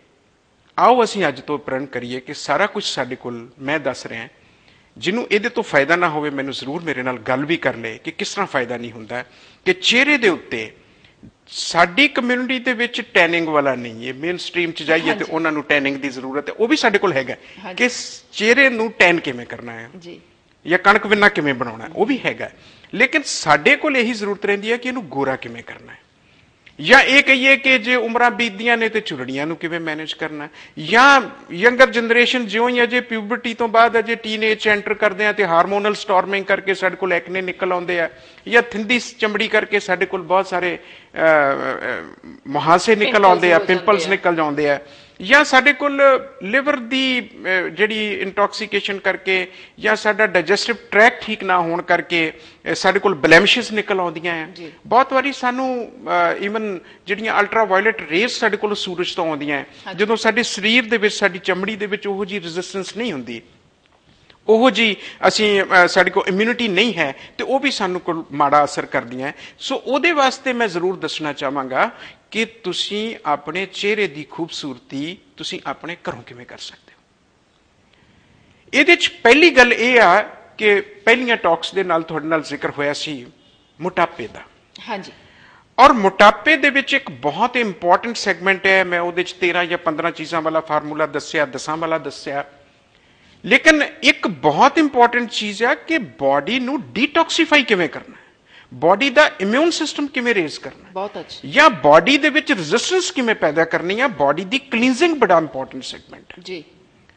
ਆਓ ਅਸੀਂ ਅੱਜ ਤੋਂ ਪ੍ਰਣ ਕਰੀਏ ਕਿ ਸਾਰਾ ਕੁਝ ਸਾਡੇ ਕੋਲ ਮੈਂ ਦੱਸ ਰਿਹਾ, ਜਿਹਨੂੰ ਇਹਦੇ ਤੋਂ ਫਾਇਦਾ ਨਾ ਹੋਵੇ ਮੈਨੂੰ ਜ਼ਰੂਰ ਮੇਰੇ ਨਾਲ ਗੱਲ ਵੀ ਕਰ ਲਏ ਕਿ ਕਿਸ ਤਰ੍ਹਾਂ ਫਾਇਦਾ ਨਹੀਂ ਹੁੰਦਾ। ਕਿ ਚਿਹਰੇ ਦੇ ਉੱਤੇ ਸਾਡੀ ਕਮਿਊਨਿਟੀ ਦੇ ਵਿੱਚ ਟੈਨਿੰਗ ਵਾਲਾ ਨਹੀਂ ਹੈ, ਮੇਨ ਸਟ੍ਰੀਮ 'ਚ ਜਾਈਏ ਤੇ ਉਹਨਾਂ ਨੂੰ ਟੈਨਿੰਗ ਦੀ ਜ਼ਰੂਰਤ ਹੈ, ਉਹ ਵੀ ਸਾਡੇ ਕੋਲ ਹੈਗਾ ਕਿ ਚਿਹਰੇ ਨੂੰ ਟੈਨ ਕਿਵੇਂ ਕਰਨਾ ਹੈ ਜਾਂ ਕਣਕ ਵਿੰਨਾ ਕਿਵੇਂ ਬਣਾਉਣਾ, ਉਹ ਵੀ ਹੈਗਾ। ਲੇਕਿਨ ਸਾਡੇ ਕੋਲ ਇਹੀ ਜ਼ਰੂਰਤ ਰਹਿੰਦੀ ਹੈ ਕਿ ਇਹਨੂੰ ਗੋਰਾ ਕਿਵੇਂ ਕਰਨਾ ਹੈ, ਜਾਂ ਇਹ ਕਹੀਏ ਕਿ ਜੇ ਉਮਰਾਂ ਬੀਤਦੀਆਂ ਨੇ ਤੇ ਝੁਰੜੀਆਂ ਨੂੰ ਕਿਵੇਂ ਮੈਨੇਜ ਕਰਨਾ, ਜਾਂ ਯੰਗਰ ਜਨਰੇਸ਼ਨ ਜਿਉਂ ਹੀ ਅਜੇ ਪਿਊਬਰਟੀ ਤੋਂ ਬਾਅਦ ਅਜੇ ਟੀਨੇਜ 'ਚ ਐਂਟਰ ਕਰਦੇ ਆ ਤੇ ਹਾਰਮੋਨਲ ਸਟਾਰਮਿੰਗ ਕਰਕੇ ਸਾਡੇ ਕੋਲ ਐਕਨੇ ਨਿਕਲ ਆਉਂਦੇ ਆ, ਜਾਂ ਥਿੰਦੀ ਚਮੜੀ ਕਰਕੇ ਸਾਡੇ ਕੋਲ ਬਹੁਤ ਸਾਰੇ ਮੁਹਾਸੇ ਨਿਕਲ ਆਉਂਦੇ ਆ, ਪਿੰਪਲਸ ਨਿਕਲ ਜਾਂਦੇ ਆ, ਜਾਂ ਸਾਡੇ ਕੋਲ ਲਿਵਰ ਦੀ ਜਿਹੜੀ ਇੰਟੌਕਸੀਕੇਸ਼ਨ ਕਰਕੇ ਜਾਂ ਸਾਡਾ ਡਾਈਜੈਸਟਿਵ ਟਰੈਕ ਠੀਕ ਨਾ ਹੋਣ ਕਰਕੇ ਸਾਡੇ ਕੋਲ ਬਲੈਮਿਸ਼ਸ ਨਿਕਲ ਆਉਂਦੀਆਂ ਆ। ਬਹੁਤ ਵਾਰੀ ਸਾਨੂੰ ਈਵਨ ਜਿਹੜੀਆਂ ਅਲਟਰਾ ਵਾਇਲਟ ਰੇਜ਼ ਸਾਡੇ ਕੋਲ ਸੂਰਜ ਤੋਂ ਆਉਂਦੀਆਂ, ਜਦੋਂ ਸਾਡੇ ਸਰੀਰ ਦੇ ਵਿੱਚ ਸਾਡੀ ਚਮੜੀ ਦੇ ਵਿੱਚ ਉਹੋ ਜਿਹੀ ਰੈਜ਼ਿਸਟੈਂਸ ਨਹੀਂ ਹੁੰਦੀ, ਉਹੋ ਜੀ ਅਸੀਂ ਸਾਡੇ ਕੋਲ ਇਮਿਊਨਿਟੀ ਨਹੀਂ ਹੈ, ਤੇ ਉਹ ਵੀ ਸਾਨੂੰ ਕੋਲ ਮਾੜਾ ਅਸਰ ਕਰਦੀਆਂ। ਸੋ ਉਹਦੇ ਵਾਸਤੇ ਮੈਂ ਜ਼ਰੂਰ ਦੱਸਣਾ ਚਾਹਾਂਗਾ ਕਿ ਤੁਸੀਂ ਆਪਣੇ ਚਿਹਰੇ ਦੀ ਖੂਬਸੂਰਤੀ ਤੁਸੀਂ ਆਪਣੇ ਘਰੋਂ ਕਿਵੇਂ ਕਰ ਸਕਦੇ ਹੋ। ਇਹਦੇ 'ਚ ਪਹਿਲੀ ਗੱਲ ਇਹ ਆ ਕਿ ਪਹਿਲੀਆਂ ਟਾਕਸ ਦੇ ਨਾਲ ਤੁਹਾਡੇ ਨਾਲ ਜ਼ਿਕਰ ਹੋਇਆ ਸੀ ਮੋਟਾਪੇ ਦਾ। ਹਾਂਜੀ। ਔਰ ਮੋਟਾਪੇ ਦੇ ਵਿੱਚ ਇੱਕ ਬਹੁਤ ਇੰਪੋਰਟੈਂਟ ਸੈਗਮੈਂਟ ਹੈ, ਮੈਂ ਉਹਦੇ 'ਚ ਤੇਰਾਂ ਜਾਂ ਪੰਦਰਾਂ ਚੀਜ਼ਾਂ ਵਾਲਾ ਫਾਰਮੂਲਾ ਦੱਸਿਆ, ਦਸਾਂ ਵਾਲਾ ਦੱਸਿਆ, ਲੇਕਿਨ ਇੱਕ ਬਹੁਤ ਇੰਪੋਰਟੈਂਟ ਚੀਜ਼ ਹੈ ਕਿ ਬਾਡੀ ਨੂੰ ਡੀਟੌਕਸੀਫਾਈ ਕਿਵੇਂ ਕਰਨਾ, ਬਾਡੀ ਦਾ ਇਮਿਊਨ ਸਿਸਟਮ ਕਿਵੇਂ ਰੇਜ਼ ਕਰਨਾ, ਬਹੁਤ ਅੱਛਾ, ਜਾਂ ਬਾਡੀ ਦੇ ਵਿੱਚ ਰੈਜ਼ਿਸਟੈਂਸ ਕਿਵੇਂ ਪੈਦਾ ਕਰਨੀ ਹੈ। ਬਾਡੀ ਦੀ ਕਲੀਨਜ਼ਿੰਗ ਬੜਾ ਇੰਪੋਰਟੈਂਟ ਸੈਗਮੈਂਟ ਹੈ ਜੀ।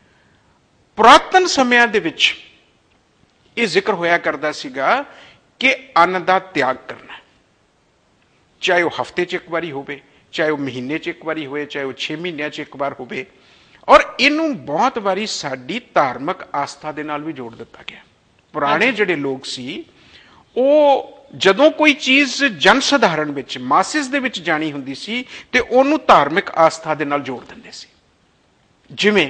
ਪੁਰਾਤਨ ਸਮਿਆਂ ਦੇ ਵਿੱਚ ਇਹ ਜ਼ਿਕਰ ਹੋਇਆ ਕਰਦਾ ਸੀਗਾ ਕਿ ਅੰਨ ਦਾ ਤਿਆਗ ਕਰਨਾ, ਚਾਹੇ ਉਹ ਹਫ਼ਤੇ 'ਚ ਇੱਕ ਵਾਰੀ ਹੋਵੇ, ਚਾਹੇ ਉਹ ਮਹੀਨੇ 'ਚ ਇੱਕ ਵਾਰੀ ਹੋਵੇ, ਚਾਹੇ ਉਹ ਛੇ ਮਹੀਨਿਆਂ 'ਚ ਇੱਕ ਵਾਰ ਹੋਵੇ। ਔਰ ਇਹਨੂੰ ਬਹੁਤ ਵਾਰੀ ਸਾਡੀ ਧਾਰਮਿਕ ਆਸਥਾ ਦੇ ਨਾਲ ਵੀ ਜੋੜ ਦਿੱਤਾ ਗਿਆ। ਪੁਰਾਣੇ ਜਿਹੜੇ ਲੋਕ ਸੀ ਉਹ ਜਦੋਂ ਕੋਈ ਚੀਜ਼ ਜਨ ਸਧਾਰਨ ਵਿੱਚ ਮਾਸਿਸ ਦੇ ਵਿੱਚ ਜਾਣੀ ਹੁੰਦੀ ਸੀ ਤੇ ਉਹਨੂੰ ਧਾਰਮਿਕ ਆਸਥਾ ਦੇ ਨਾਲ ਜੋੜ ਦਿੰਦੇ ਸੀ। ਜਿਵੇਂ